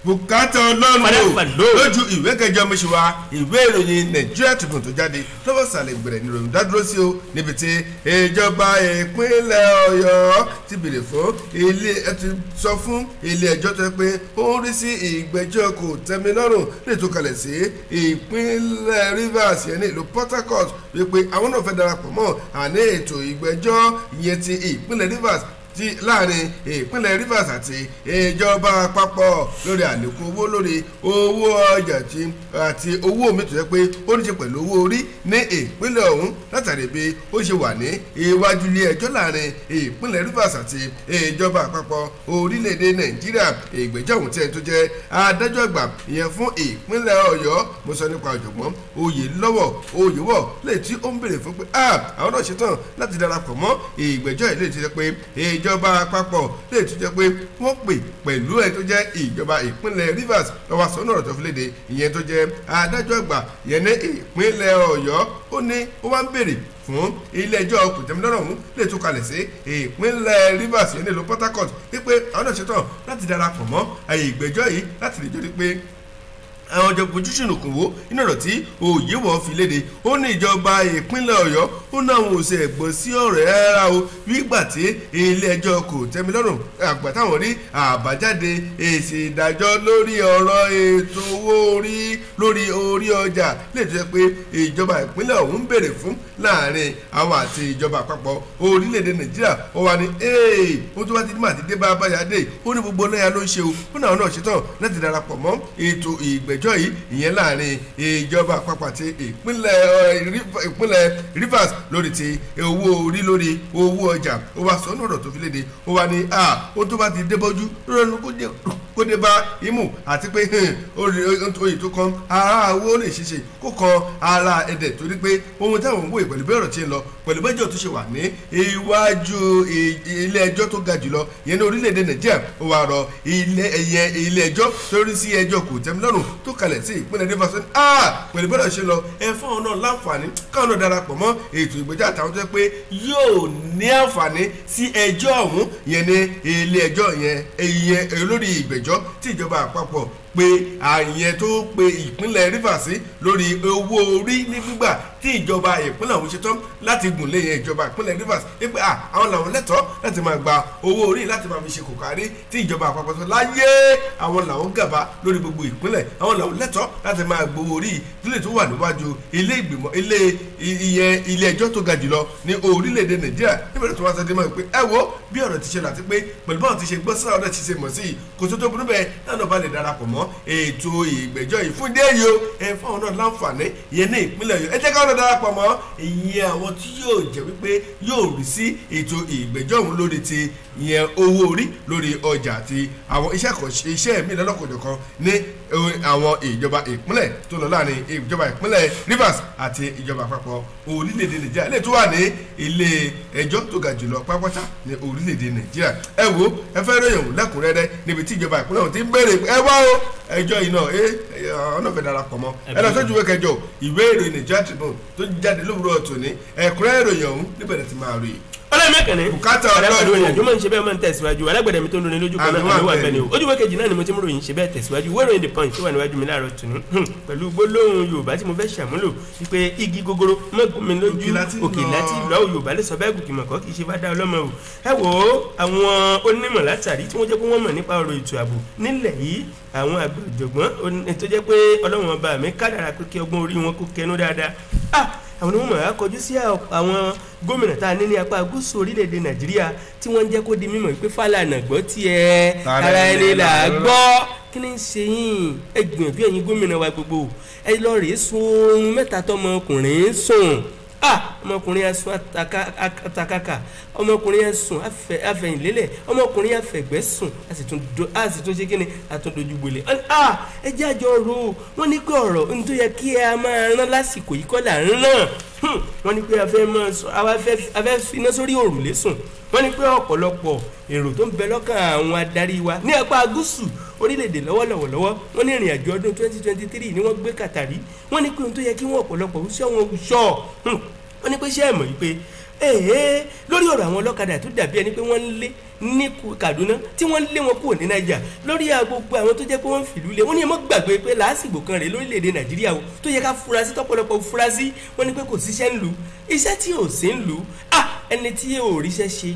bùkátà ọlọ́run lójú ìwé kẹjọ mọ́ṣúwa ìwé ìròyìn Nigeria Tribune tó jáde lọ́wọ́ sàlẹ̀ gbẹ̀rẹ̀ ní ìròyìn dádúró sí o níbi tí ìjọba ìpínlẹ̀ Ọ̀yọ́ ti bèrè fún ti sọ fún ilé ẹjọ́ tó pé ó ń rí sí ìgbẹ́jọ́ kò tẹ́mi lọ́rùn lè tó kalẹ̀ sí ìpínlẹ̀ Rivers yẹn ní ìlú Port Harcourt wípé àwọn náà fẹ́ darapọ̀ mọ́ àní ètò ìgbẹ́jọ́ ìyẹn ti ìpínlẹ̀ Rivers ti láàrin ìpínlẹ̀ Rivers àti ìjọba àpapọ̀ lórí àlékún owó lórí owó ọjà àti owó mi tó yẹ pé ó ní ṣe pẹ̀lú owó orí ní ìpínlẹ̀ ọ̀hún látàrí bí ó ṣe wà ní iwájú ilé ẹjọ́ láàrin ìpínlẹ̀ Rivers àti ìjọba àpapọ̀ orílẹ̀-èdè Nàìjíríà ìgbẹ́jọ́ ọ̀hún tí ẹni tó jẹ́ adájọ́ àgbà ìyẹn fún ìpínlẹ̀ Ọ̀yọ́ mo sọ nípa ọ̀jọ̀gbọ́n Oyèwọ̀ lè tí ó ń béèrè fún pé àwọn náà ṣetán láti darapọ̀ mọ́ ìgbẹ́jọ́ ilé tí ó jẹ́ pé ìjọba àpapọ̀ lè tún jẹ́ pé wọ́n pè pẹ̀lú ẹ̀ tó jẹ́ ìjọba ìpínlẹ̀ Rivers lọ́wọ́ sọ́nà ọ̀rọ̀ tó fi léde ìyẹn tó jẹ́ adájọ́ àgbà yẹn ní ìpínlẹ̀ Ọ̀yọ́ ó ní ó wá ń béèrè fún ilé ẹjọ́ kòtẹ́milọ́rùn ọ̀hún lè tún kalẹ̀ sí ìpínlẹ̀ Rivers yẹn ní ìlú Port Harcourt wípé àwọn náà ṣetán láti darapọ̀ mọ́ ìgbẹ́jọ́ yìí láti lè jẹ́ pé àwọn ọjọ́ ojúṣùnùkùn wo inú ọ̀rọ̀ tí Oyèwọ̀ fi léde ó ní ìjọba ìpínlẹ̀ Ọ̀yọ́ ó ní àwọn òsè ẹ̀gbọ́n sí ọ̀rẹ́ ara o wígbà tí ilé ẹjọ́ kò tẹ́mi lọ́rùn àgbà táwọn rí àbájáde èsì ìdájọ́ lórí ọ̀rọ̀ ètò owó orí lórí orí ọjà lè tó yẹ pé ìjọba ìpínlẹ̀ ọ̀hún béèrè fún láàrin àwọn àti ìjọba àpapọ̀ orílẹ̀-èdè Nàìjíríà ó wà ní ó tó bá ti dìmọ̀ àti dé bá abáyáde ó ní gbogbo náà ló ń ṣe o ó náà náà ṣetán láti darapọ̀ mọ́ ètò ìgbẹ́jọ́ yìí ìyẹn láàrin ìjọba àpapọ̀ àti ìpínlẹ̀ Rivers lórí ti owó orí lórí owó ọjà ó wá sọ ọ̀rọ̀ tó fi léde ó wá ní ó tó bá ti dé bọ́jú lọ́rọ̀ kó dé bá imú àti pé oyè tó kan ara owó lè ṣiṣẹ́ kó kan ara ẹ̀dẹ̀ torí pé ohun táwọn ń wòye pẹ̀lú bí ọ̀rọ̀ ti ń lọ pẹ̀lú bẹ́jọ́ tó ṣe wà ní iwájú ilé ẹjọ́ tó ga jùlọ yẹn ní orílẹ̀-èdè Nàìjíríà ó wá rọ ilé ẹjọ́ torí sí ẹjọ́ kò tẹ́mi lọ́rùn tó kalẹ̀ sí ìpínlẹ̀ Rivers pẹ̀lú bẹ́ẹ̀ ṣe lọ ẹ fún àwọn náà láǹfààní káwọn náà darapọ̀ mọ́ ètò ìgbẹ́jọ́ àtàwọn tó yẹ pé yóò ní àǹfààní sí ẹjọ́ ọ̀hún yẹn ní ilé ẹjọ́ yẹn lórí ìgbẹ́jọ́ tí ìjọba àpapọ̀ pé àyẹn tó pe ìpínlẹ̀ Rivers lórí owó orí ní gbígbà tí ìjọba ìpínlẹ̀ ọ̀hún ṣetán láti gùn lé yẹn ìjọba ìpínlẹ̀ Rivers pé àwọn làwọn lẹ́tọ̀ọ́ láti máa gba owó orí láti máa fi ṣe kòkárí tí ìjọba àpapọ̀ sọ láyé àwọn làwọn gàba lórí gbogbo ìpínlẹ̀ àwọn làwọn lẹ́tọ̀ọ́ láti máa gbowó orí ìdílé tó wà níwájú ilé ẹjọ́ tó ga jùlọ ní orílẹ̀-èdè Nàìjíríà níbẹ̀rẹ̀ tó wá sọ́dé mọ́ pé ẹ wo bí ọ̀rọ̀ ti ṣe láti pé pẹ̀lú báwọn ti ṣe gbọ́ síra ọ̀dọ̀ ti ṣe mọ̀ sí kò tó burú bẹ́ẹ̀ náà bá lè darapọ̀ mọ́ ètò ìgbẹ́jọ́ yìí fún déyìí o ẹ fún àwọn náà láǹfààní ìyẹn ní ìpínlẹ̀ Ọ̀yọ́ ẹ jẹ́ káwọn náà darapọ̀ mọ́ ìyẹn àwọn tí yóò jẹ́ wípé yóò rí sí ètò ìgbẹ́jọ́ ọ̀hún lórí ti ìyẹn owó orí lórí ọjà àti àwọn iṣẹ́ mi lọ́lọ́kọ̀ọ́jọ̀kan ní àwọn ìjọba ìpínlẹ̀ tó lọ láàrin ìjọba ìpínlẹ̀ Rivers àti ìjọba àpapọ̀ orílẹ̀-èdè Nàìjíríà ilé tó wà ní ilé ẹjọ́ tó ga jùlọ pápátá ní orílẹ̀-èdè Nàìjíríà ẹ wo ẹ fẹ́ ròyìn òun lẹ́kùnrẹ́rẹ́ níbi tí ìjọba ìpínlẹ̀ ọ̀hún ti ń béèrè ẹ wá o ẹjọ́ yìí náà ọ̀nà fẹ́ darapọ̀ mọ́ ẹ lọ sójú ìwé kẹjọ ìwé ìròyìn Nigeria Tribune tó jáde lówùrọ̀ tòní ẹ̀kúnrẹ́ ìròyìn ọ̀hún níbẹ̀rẹ̀ ti máa rí ọlọ́mẹ́kẹ̀ni bùkátà ọlọ́run àjọ máa ń ṣe bẹ́ẹ̀ máa ń tẹ̀síwájú alágbẹ̀dẹ mi tó ń lóni lójú kan náà àníwá bẹ́ẹ̀ ni o ojúwé kejì náà ni mo ti ń ròyìn ṣe bẹ́ẹ̀ tẹ̀síwájú ìwé ìròyìn The Punch tó wà níwájú mi láàárọ̀ tùnú pẹ̀lú gbólóhùn Yorùbá tí mo fẹ́ ṣàmúlò wípé igi gogoro mọ́gùn mi lójú òkè láti ìlọ́ Yorùbá lè sọ bẹ́ẹ̀ gùnkì mọ̀kọ́ kì í ṣe bá dá ọlọ́mọ o ẹ wo àwọn onímọ̀ látàrí tí wọ́n jẹ́ pé wọ́n mọ̀ nípa ọ̀rọ̀ ètò ààbò nílẹ̀ yìí àwọn àgbàjọ̀gbọ́n tó jẹ́ pé Ọlọ́run ọba mi kádàrá pé kí ọgbọ́n orí wọn kó kẹnu dáadáa àwọn onímọ̀ á kọjú sí àwọn gómìnà tá a ní ní apá gúúsù orílẹ̀-èdè Nàìjíríà tí wọ́n ń jẹ́ kó di mímọ̀ pé Fálànà gbọ́ tiẹ̀ ara ẹni là á gbọ́ kí ni ń ṣe yín ẹ gbìyànjú ẹ̀yin gómìnà wa gbogbo ẹ lọ rèé sun oorun mẹ́ta tọmọkùnrin sùn ọmọkùnrin ẹsùn àtàkàkà ọmọkùnrin ẹsùn àfẹ̀yìnlélẹ̀ ọmọkùnrin àfẹ̀gbẹ́ sùn a sì tún ṣe kí ni àtúndójú gbolẹ̀ ẹ jẹ́ àjọ ro wọ́n ní pé ọ̀rọ̀ ohun tó yẹ kí ẹ máa rán lásìkò yìí kọ́ là ń rán wọ́n ní pé a fẹ́ finá sórí òrùlé sùn wọ́n ní pé ọ̀pọ̀lọpọ̀ èrò tó ń bẹ lọ́kàn àwọn adarí wa ní apá gúúsù orílẹ̀-èdè lọ́wọ́lọ́wọ́ wọ́n ní ìrìn àjò ọdún 2023 ni wọ́n gbé kàtàrí wọ́n ní pé ohun tó yẹ kí wọ́n ọ̀pọ̀lọpọ̀ wọ́n ní pé ṣé ẹ mọ̀ yìí pé lórí ọ̀rọ̀ àwọn ọlọ́kadà tó dàbí ẹni pé wọ́n ń lé ní Kaduna tí wọ́n lé wọn kúrò ní Naija lórí gbogbo àwọn tó jẹ́ pé wọ́n fìlú lé wọ́n ní ẹ mọ́ gbàgbé pé lásìgbò kan rèé lórílẹ̀‐èdè Nàìjíríà o tó yẹ ká fura sí tọ́pọ̀lọpọ̀ fura sí wọ́n ní pé kò síṣẹ́ ń lù iṣẹ́ tí ò sí ń lù ẹni tí ò ríṣẹ́ ṣe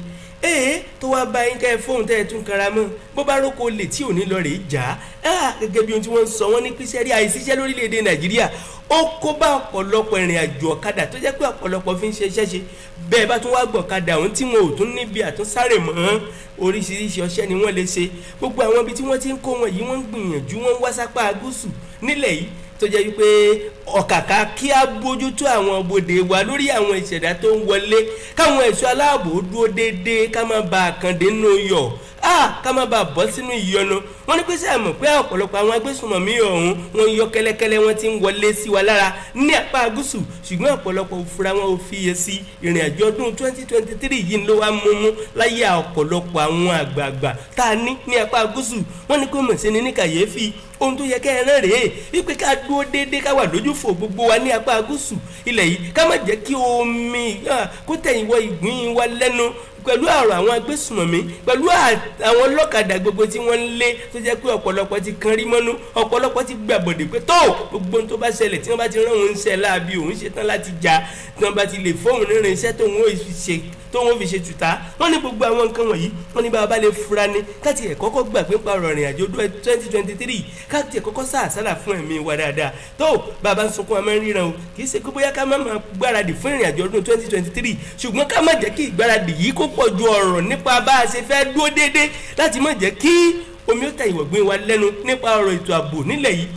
tó wá bá yín kẹ́ fóun tẹ́ ẹ tún kara mọ́ bó bá róko lè tí ò ní lọ rèé jà gẹ́gẹ́ bí ohun tí wọ́n ń sọ wọ́n ní píṣẹ́ rí àìsíṣẹ́ lórílẹ̀‐èdè Nàìjíríà ó kó bá ọ̀pọ̀lọpọ̀ ìrìn àjò ọ̀kadà tó jẹ́ pé ọ̀pọ̀lọpọ̀ fi ń ṣe iṣẹ́ ṣe bẹ́ẹ̀ bá tún wá gbọ̀ ọ̀kadà ọ̀hún tí wọn ò tún níbi àtúnsáré mọ́ oríṣiríṣi ọṣẹ́ ni wọ́n lè ṣe gbogbo àwọn ibi tí wọ́n ti ń kó wọn yìí wọ́n ń gbìyànjú wọ́n ń wá sápá gúúsù nílẹ̀ yìí tó jẹ́ wípé ọ̀kàkà kí á bójútó àwọn bodè wa lórí àwọn ìṣẹ̀dá tó ń wọlé káwọn ẹ̀ṣọ́ aláàbò dúró déédéé ká má ba àkàndé nínú yọ̀ ká má ba bọ́ sínú ìyọnu wọ́n ní pé ṣé àmọ̀ pé ọ̀pọ̀lọpọ̀ àwọn agbésùnmọ̀mí ọ̀hún wọ́n yọ kẹ́lẹ́kẹ́lẹ́ wọ́n ti ń wọlé sí wa lára ní apá gúúsù ṣùgbọ́n ọ̀pọ̀lọpọ̀ òfurá wọn ò fiyè sí ìrìn àjò ọdún 2023 yìí ló wá múmú láyé ọ̀pọ̀lọpọ̀ àwọn àgbààgbà tá a ní apá gúúsù wọ́n ní kó mọ̀ sí ni ní kàyéfì ohun tó yẹ kẹ́ ẹ rán rèé wípé ká dúró déédéé ká wà lójú fò gbogbo wa ní apá gúúsù ilẹ̀ yìí ká má jẹ́ kí omi kó tẹ̀yìn wọ ìgbín wa lẹ́nu pẹ̀lú ọ̀rọ̀ àwọn agbésùmọ̀mí pẹ̀lú àwọn ọlọ́kadà gbogbo tí wọ́n ń lé tó jẹ́ pé ọ̀pọ̀lọpọ̀ ti kan rí mọ́nú ọ̀pọ̀lọpọ̀ ti gbàbọ̀dè pé tó gbogbo ohun tó bá ṣẹlẹ̀ tí wọ́n bá ti rán òun ṣẹ láàbí òun ṣetán láti jà tí wọ́n bá ti lè fóun nírin iṣẹ́ tó wọ́n fi ṣe tùtà wọ́n ní gbogbo àwọn nǹkan wọ̀nyí wọ́n ní bá lè fura ní káti ẹ̀ kọ́kọ́ gbà pé pa ọ̀rọ̀ ìrìn àjò 2023 káti ẹ̀ kọ́kọ́ sàásàlà fún ẹ̀mí wa dáadáa tó bàbá ń sunkún amẹ́ ríran o kì í ṣe pé bóyá ká má máa gbáradì fún ìrìn àjò ọdún 2023 ṣùgbọ́n ká má jẹ́ kí ìgbáradì yìí kó pọ̀ ju ọ̀rọ̀ nípa bá a ṣe fẹ́ dúró déédéé láti má jẹ́ kí omi ó tẹ̀yìn wọ̀gbìn wa lẹ́nu nípa ọ̀rọ̀ ètò ààbò nílẹ̀ yìí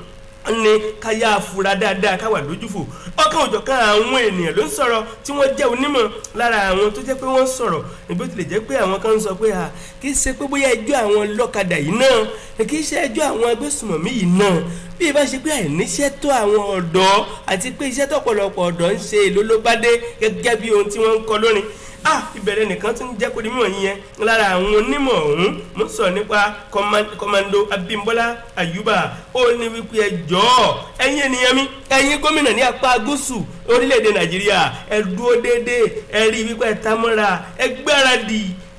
ní ká yá afura dáadáa ká wà lójúfò ọkàn òjọ̀kan àwọn ènìyàn ló ń sọ̀rọ̀ tí wọ́n jẹ́ onímọ̀ lára àwọn tó jẹ́ pé wọ́n sọ̀rọ̀ níbi ó tilẹ̀ jẹ́ pé àwọn kan ń sọ pé kì í ṣe pé bóyá ẹjọ́ àwọn lọ́kadà yìí náà kì í ṣe ẹjọ́ àwọn agbésùmọ̀mí yìí náà bí ìbá ṣe pé àìníṣẹ́ tó àwọn ọ̀dọ́ àti pé iṣẹ́ tọ̀pọ̀lọpọ̀ ọ̀dọ́ ń ṣe èlò ló bá dé gẹ́gẹ́ bí ohun tí wọ́n ń kọ lónìí ìbẹ̀rẹ̀ nìkan tún jẹ́ kó di mímọ̀ yẹn lára àwọn onímọ̀ ọ̀hún mo sọ nípa kọmando Abímbọ́lá Àyùbá ó ní wípé ẹjọ́ ẹ̀yin ènìyàn mi ẹ̀yin gómìnà ní apá gúúsù orílẹ̀-èdè Nàìjíríà ẹ dúró déédéé ẹ rí wípé ẹ tamọ́ra ẹ gbáradì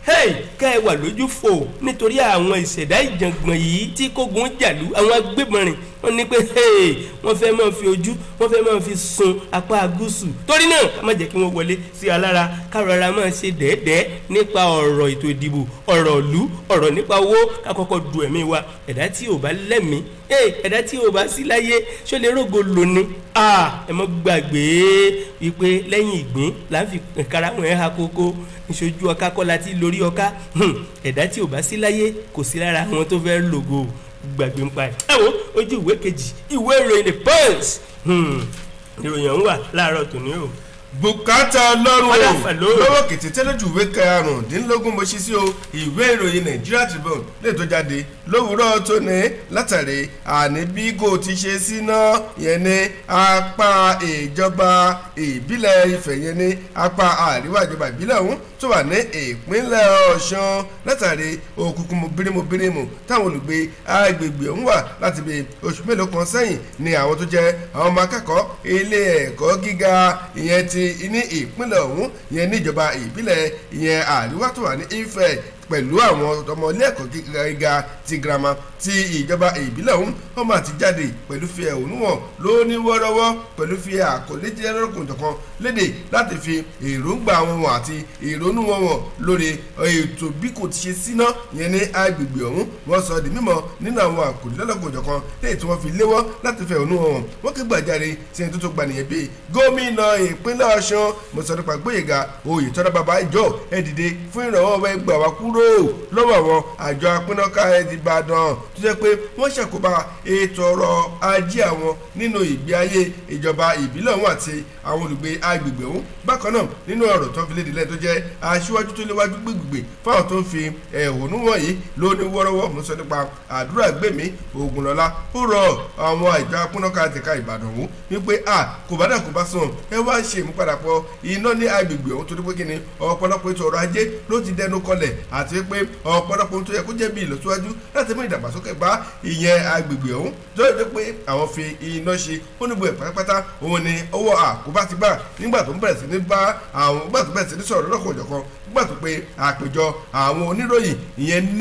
ká ẹ wà lójú fò nítorí àwọn ìṣẹ̀dá ìjàngbọ̀n yìí tí kógun jàlú àwọn agbébọn rìn wọ́n ní pé wọ́n fẹ́ máa fi ojú wọ́n fẹ́ máa fi sun apá gúúsù torí náà ká má jẹ́ kí wọ́n wọlé sí alára ká rọra máa ṣe dẹ́ẹ́dẹ́ẹ́ nípa ọ̀rọ̀ ètò ìdìbò ọ̀rọ̀ ìlú ọ̀rọ̀ nípa owó ká kọ́kọ́ du ẹ̀mí wa ẹ̀dá tí ò bá lẹ́mìí ẹ̀dá tí ò bá sí láyé ṣó lè rògo lóní ẹ mọ́ gbàgbé wípé lẹ́yìn ìgbín là ń fi kára wọn ha kókó ìṣojú ọká kọ́ la ti lórí ọká ẹ̀dá tí ò bá sí láyé kò sí lára àwọn tó fẹ́ lògo gbàgbé ń pa ẹ̀. ẹ wo ojú ìwé kejì ìwé ìròyìn The Punch ìròyìn ọ̀hún wà láàárọ̀ tòní o. bùkátà ọlọ́run lọ́wọ́ kìtì tẹ́lẹ̀jù ìwé karùndínlógún mo ṣí sí o ìwé ìròyìn Nigeria Tribune lè tó jáde lówùúrọ̀ tó ní látàrí àní bí kò ti ṣe síná yẹn ní apá ìjọba ìbílẹ̀ Ifẹ̀ yẹn ní apá àríwá ìjọba ìbílẹ̀ ọ̀hún tó wà ní ìpínlẹ̀ Ọ̀ṣun látàrí òkùnkùn mobírímù táwọn olùgbé agbègbè ọ̀hún wà láti bí oṣù mélòó kan sẹ́yìn ni àwọn tó jẹ́ àwọn ọmọ akẹ́kọ̀ọ́ ilé ẹ̀kọ́ gíga ìyẹn ti ní ìpínlẹ̀ ọ̀hún ìyẹn ní ìjọba ìbílẹ̀ ìyẹn àríwá tó wà ní Ifẹ̀ pẹ̀lú àwọn ọmọ ilé ẹ̀kọ́ gíga ti girama ti ìjọba ìbílẹ̀ ọ̀hún wọ́n máa ti jáde pẹ̀lú fi ẹ̀hónú wọn lóní wọ́rọ́wọ́ pẹ̀lú fi àkọlé jẹ́ lọ́kùnjọ̀kan léde láti fi èròǹgbà wọn àti ìrònú wọn lórí ètò bí kò ti ṣe síná yẹn ní agbègbè ọ̀hún wọ́n sọ di mímọ̀ nínú àwọn àkọlé lọ́kùnjọ̀kan léyìí tí wọ́n fi léwọ́ láti fi ẹ̀hónú wọn wọ́n ké gbàjáre tí ẹni tó gba nìyẹn bíi gómìnà ìpínlẹ̀ Ọ̀ṣun mo sọ nípa Gbóyèga Oyètọ́lá bàbá ìjọ ẹ dìde fún ìrànwọ́ ẹgbẹ́ wa kúrò lọ́wọ́ àwọn àjọ apínnáká Ìbàdàn tó jẹ́ pé wọ́n ṣàkóbá ètò ọrọ̀ ajé àwọn nínú ìgbé ayé ìjọba ìbílẹ̀ ọ̀hún àti àwọn olùgbé agbègbè ọ̀hún bákan náà nínú ọ̀rọ̀ tó ń fi léde lẹ́yìn tó jẹ́ aṣíwájú tó léwájú gbègbè fáwọn tó ń fi ẹ̀hónú wọ̀nyí lóní wọ́rọ́wọ́ mo sọ nípa àdúrà gbèmí Ògúnlọ́lá ó rọ àwọn àjọ apínnáká àtẹ̀ká Ìbàdàn ọ̀hún wípé kò bá dà kó bá sùn ẹ wá ṣe ìmúpadàpọ̀ iná ní agbègbè ọ̀hún torí pé kí ni ọ̀pọ̀lọpọ̀ ètò ọrọ̀ ajé ló ti dẹnu kọlẹ̀ àti pé ọ̀pọ̀lọpọ̀ tó yẹ kó jẹ́ bí ìlọsíwájú láti mú ìdàgbàsókè bá ìyẹn agbègbè ọ̀hún tó yẹ pé àwọn fi iná ṣe ó níbo ẹ̀ pátápátá òun ni ọwọ́ àkóbá ti bá nígbà tó ń bẹ̀rẹ̀ sí ní bá àwọn nígbà tó bẹ̀rẹ̀ sí ní sọ̀rọ̀ lọ́kọ̀ òjọ̀kan gbà tó pé àpéjọ àwọn oníròyìn ìyẹn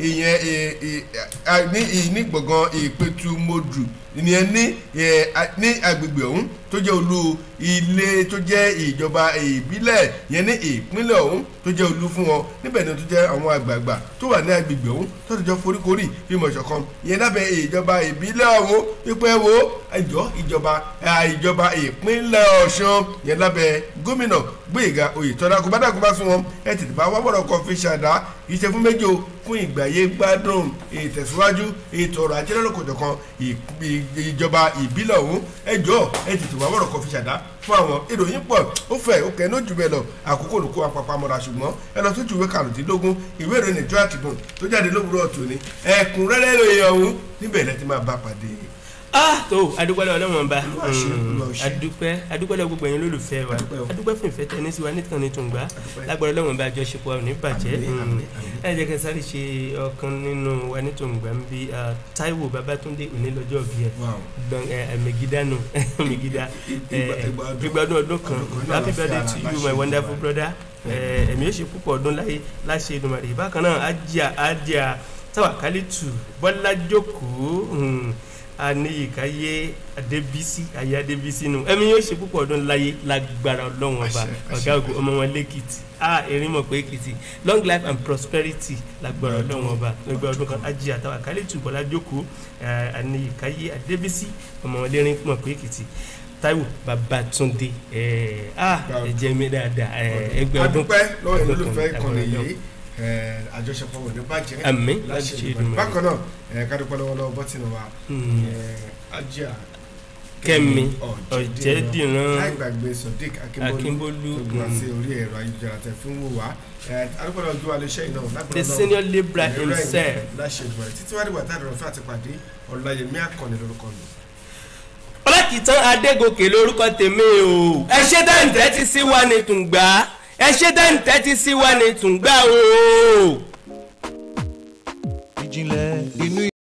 ní gbọ̀ngàn ìpẹ̀tùmọ̀dù ìyẹn ní agbègbè ọ̀hún tó jẹ́ olú ilé tó jẹ́ ìjọba ìbílẹ̀ yẹn ní ìpínlẹ̀ ọ̀hún tó jẹ́ olú fún wọn níbẹ̀ ni tó jẹ́ àwọn àgbààgbà tó wà ní agbègbè ọ̀hún tó ti jọ foríkorí fíìmọ̀ ṣọ̀kan yẹn lábẹ́ ìjọba ìbílẹ̀ ọ̀hún pípẹ́ wo ìjọba ìpínlẹ̀ Ọ̀ṣun yẹn lábẹ́ gómìnà Gbóyèga Oyètọ́lá kò bá dàgbà bá sún wọn ẹ tètè bá wọ́pọ̀rọ̀ kan fi ṣàdá kì í ṣe fún méjì o fún ìgbàyé gbádùn ìtẹ̀síwájú ètò ọrọ̀ ajé lọ́lọ́kọ̀jọ̀ kan ìjọba ìbílẹ̀ ọ̀hún ẹjọ́ ẹ tètè wá wọ́rọ̀ kan fi ṣàdá fún àwọn ìròyìn pọ̀ ó fẹ́ ó kẹ́ ní ojú bẹ́ẹ̀ lọ àkókò olùkó apapamọ́ra ṣùgbọ́n ẹ lọ sí ìwé karùndínlógún ìwé ìròyìn Nigeria Tribune tó jáde lówùúrọ̀ tòní ẹ̀kúnrẹ́rẹ́ ìròyìn ọ̀hún níbẹ̀ lẹ́ ti máa bá pàdé. tó adúpẹ́ lọ́wọ́ Ọlọ́run ba adúpẹ́ lọ́wọ́ gbogbo ẹ̀yin lólùfẹ́ wa adúpẹ́ fún ìfẹ́ tẹ́ni sí wa nítorí ní tùǹgbà lágbára Ọlọ́run ba àjọṣepọ̀ ní bàjẹ́ ẹ jẹ́ kí n sáré ṣe ọ̀kan nínú wa ní tùǹgbà ń bí Táíwò Babátúndé òní lọ́jọ́ bí ẹ mẹ̀gídánù mẹ̀gídá ìgbádùn ọdún kan happy birthday to you my wonderful brother ẹ̀mí yóò ṣe púpọ̀ ọdún láyé láṣẹ Èdùmàrè bákan náà Àjíà Táwàkálítù Bọ́lá Jókòó Aníyìkáyé Adébísí nù ẹ̀mí yóò ṣe púpọ̀ ọdún láyé lágbára Ọlọ́run ọba ọ̀gá ògo ọmọ wọn lẹ́kìtì erin mọ̀ pé Èkìtì long life and prosperity lágbára Ọlọ́run ọba lọ́gbà ọdún kan Àjíà Táwàkálítù Bọ́lá Jókòó Aníyìkáyé Adébísí ọmọ wọn lẹ́rin mọ̀ pé Èkìtì Táíwò Babátúndé ẹ̀jẹ̀ mi dáadáa ẹgbẹ́ ọdún adúpẹ́ lọ́wọ́ ìlúfẹ́ ìkànnì yìí àjọṣepọ̀ wò ní bàjẹ́ àmín bákan náà kádùpẹ́ lọ́wọ́ bọ́tìnì wa Àjíà Kẹ́mi Ọ̀jẹ̀dìran láìgbàgbé Sodiq Akínbólú tó gbà sí orí ẹ̀rọ ayélujára tẹ̀ fún wò wá adúpẹ́ lọ́wọ́ ojú alẹ́ṣẹ́ iná lágbára the senior labourer himself láṣẹ ìgbà títí wá dìgbà tá a dọ̀rọ̀ fún àtìpàdé Ọláyẹmí Àkànní lórúkọ mi. Ọlákìtàn Adégòkè lórúkọ tèmi o ẹ ṣe dáǹtẹ́ ti sí wa ní tùǹgbà ẹ ṣe dáǹtẹ́ ti sí wa ní tùǹgbà o. ìjìnlẹ̀ inú